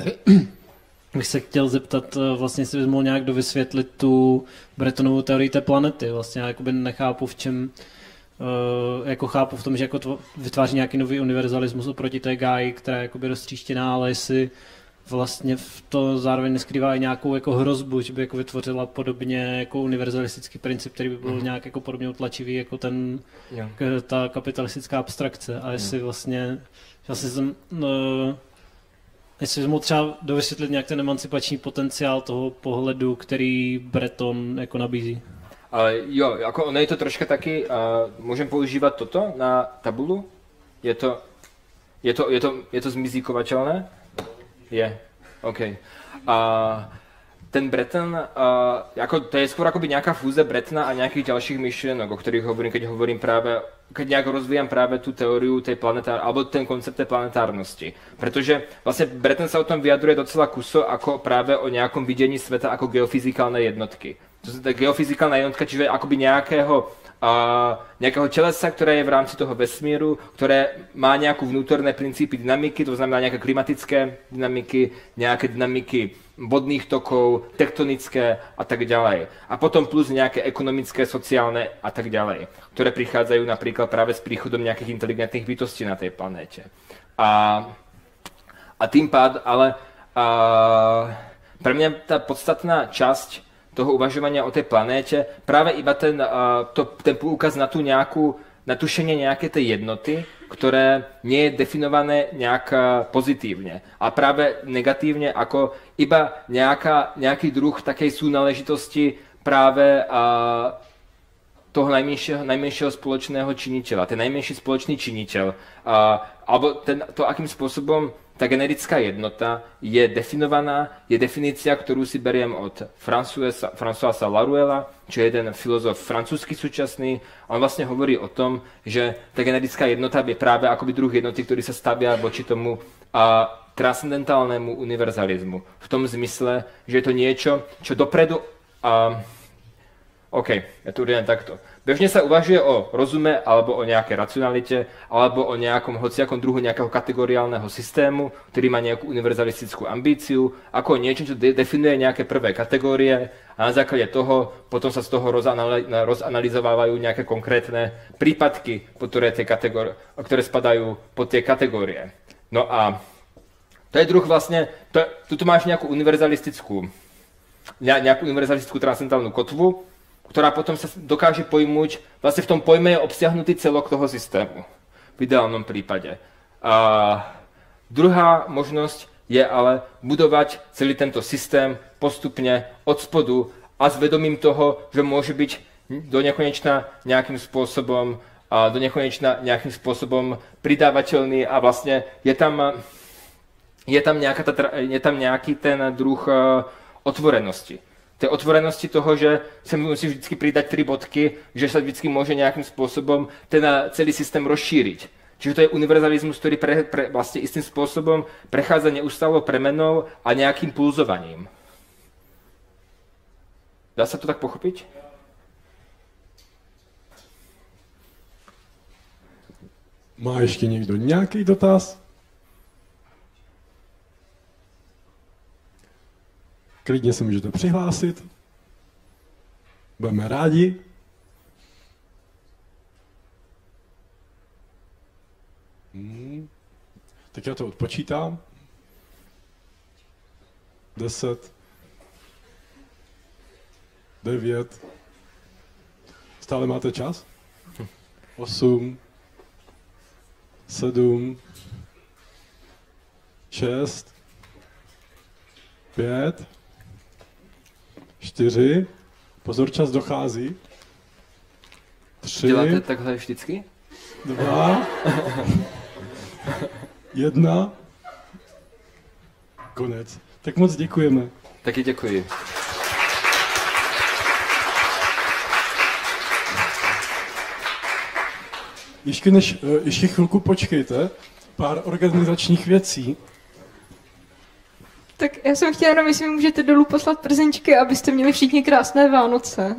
Bych se chtěl zeptat, vlastně si bys mohl nějak dovysvětlit tu Bretonovu teorii té planety. Vlastně já jakoby nechápu, v čem, uh, jako chápu v tom, že jako tvo, vytváří nějaký nový univerzalismus oproti té Gai, která je jakoby roztříštěná, ale jestli vlastně v to zároveň neskrývá i nějakou jako hrozbu, že by jako vytvořila podobně jako univerzalistický princip, který by byl mm. nějak jako podobně utlačivý jako ten, yeah. k, ta kapitalistická abstrakce. A jestli mm. vlastně, vlastně jsem... Uh, Jestli bys mohl třeba dovysvětlit nějak ten emancipační potenciál toho pohledu, který Breton jako nabízí. Ale jo, jako ono je to troška taky, uh, můžem používat toto na tabulu? Je to, je to, je to, je to zmizíkovateľné? Je, OK. Uh, ten Breton, uh, jako, to je skôr akoby nejaká fúze Bretona a nejakých ďalších myšlienok, o ktorých hovorím, keď hovorím práve, keď nejak rozvíjam práve tú teóriu tej planetár, alebo ten koncept tej planetárnosti. Pretože vlastne Breton sa o tom vyjadruje docela kuso ako práve o nejakom videní sveta ako geofyzikálne jednotky. To je geofyzikálna jednotka, čiže akoby nejakého, uh, nejakého telesa, ktoré je v rámci toho vesmíru, ktoré má nejakú vnútorné princípy dynamiky, to znamená nejaké klimatické dynamiky, nejaké dynamiky vodných tokov, tektonické a tak ďalej. A potom plus nejaké ekonomické, sociálne a tak ďalej, ktoré prichádzajú napríklad práve s príchodom nejakých inteligentných bytostí na tej planéte. A, a tým pád, ale a, pre mňa tá podstatná časť toho uvažovania o tej planéte, práve iba ten, a, to, ten poukaz na tú nejakú, na tušenie nejaké tej jednoty, ktoré nie je definované nejak pozitívne a práve negatívne ako iba nejaká, nejaký druh takej súnáležitosti práve a, toho najmenšieho, najmenšieho spoločného činiteľa, ten najmenší spoločný činiteľ, a, alebo ten, to, akým spôsobom ta generická jednota je definovaná, je definícia, ktorú si beriem od Françoisa Laruela, čo je jeden filozof francúzsky súčasný. On vlastne hovorí o tom, že ta generická jednota je práve akoby druh jednoty, ktorý sa stavia voči tomu a, transcendentálnemu univerzalizmu. V tom zmysle, že je to niečo, čo dopredu... A, OK, ja to uvediem takto. Bežne sa uvažuje o rozume, alebo o nejakej racionalite, alebo o nejakom hociakom druhu nejakého kategoriálneho systému, ktorý má nejakú univerzalistickú ambíciu, ako niečo, čo de- definuje nejaké prvé kategórie a na základe toho potom sa z toho rozanali- rozanalizovávajú nejaké konkrétne prípadky, pod ktoré, tie kategórie, ktoré spadajú pod tie kategórie. No a to je druh vlastne, to, tu máš nejakú univerzalistickú, nejakú univerzalistickú transcendentálnu kotvu, ktorá potom sa dokáže pojmuť, vlastne v tom pojme je obsiahnutý celok toho systému, v ideálnom prípade. A druhá možnosť je ale budovať celý tento systém postupne od spodu a s vedomím toho, že môže byť do nekonečna nejakým spôsobom, a do nekonečna nejakým spôsobom pridávateľný a vlastne je tam, je tam, nejaká tá, je tam nejaký ten druh otvorenosti. Tej otvorenosti toho, že sa musí vždycky pridať tri bodky, že sa vždycky môže nejakým spôsobom ten celý systém rozšíriť. Čiže to je univerzalizmus, ktorý pre, pre, vlastne istým spôsobom prechádza neustálo premenou a nejakým pulzovaním. Dá sa to tak pochopiť? Má ještě někdo nějaký dotaz? Klidně se můžete přihlásit. Budeme rádi. Hmm. Tak já to odpočítám. Deset. Devět. Stále máte čas? Osm. Sedm. Šest. Pět. Čtyři. Pozor, čas dochází. Tři. Děláte takhle vždycky? Dva. Jedna. Konec. Tak moc děkujeme. Taky děkuji. Ještě, než, ještě chvilku počkejte. Pár organizačních věcí. Tak já jsem chtěla jenom, jestli mi můžete dolů poslat przenčky, abyste měli všichni krásné Vánoce.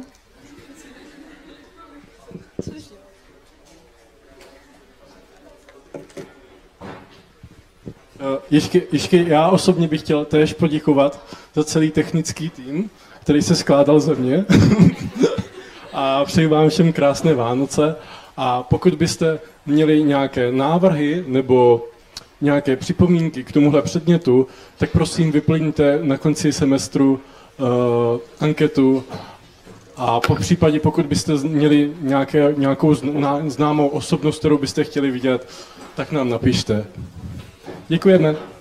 Ještě, ještě já osobně bych chtěl též poděkovat za celý technický tým, který se skládal ze mě. A přeji vám všem krásné Vánoce. A pokud byste měli nějaké návrhy nebo nějaké připomínky k tomuhle předmětu, tak prosím vyplňte na konci semestru uh, anketu a po případě, pokud byste měli nějaké, nějakou známou osobnost, kterou byste chtěli vidět, tak nám napište. Děkujeme.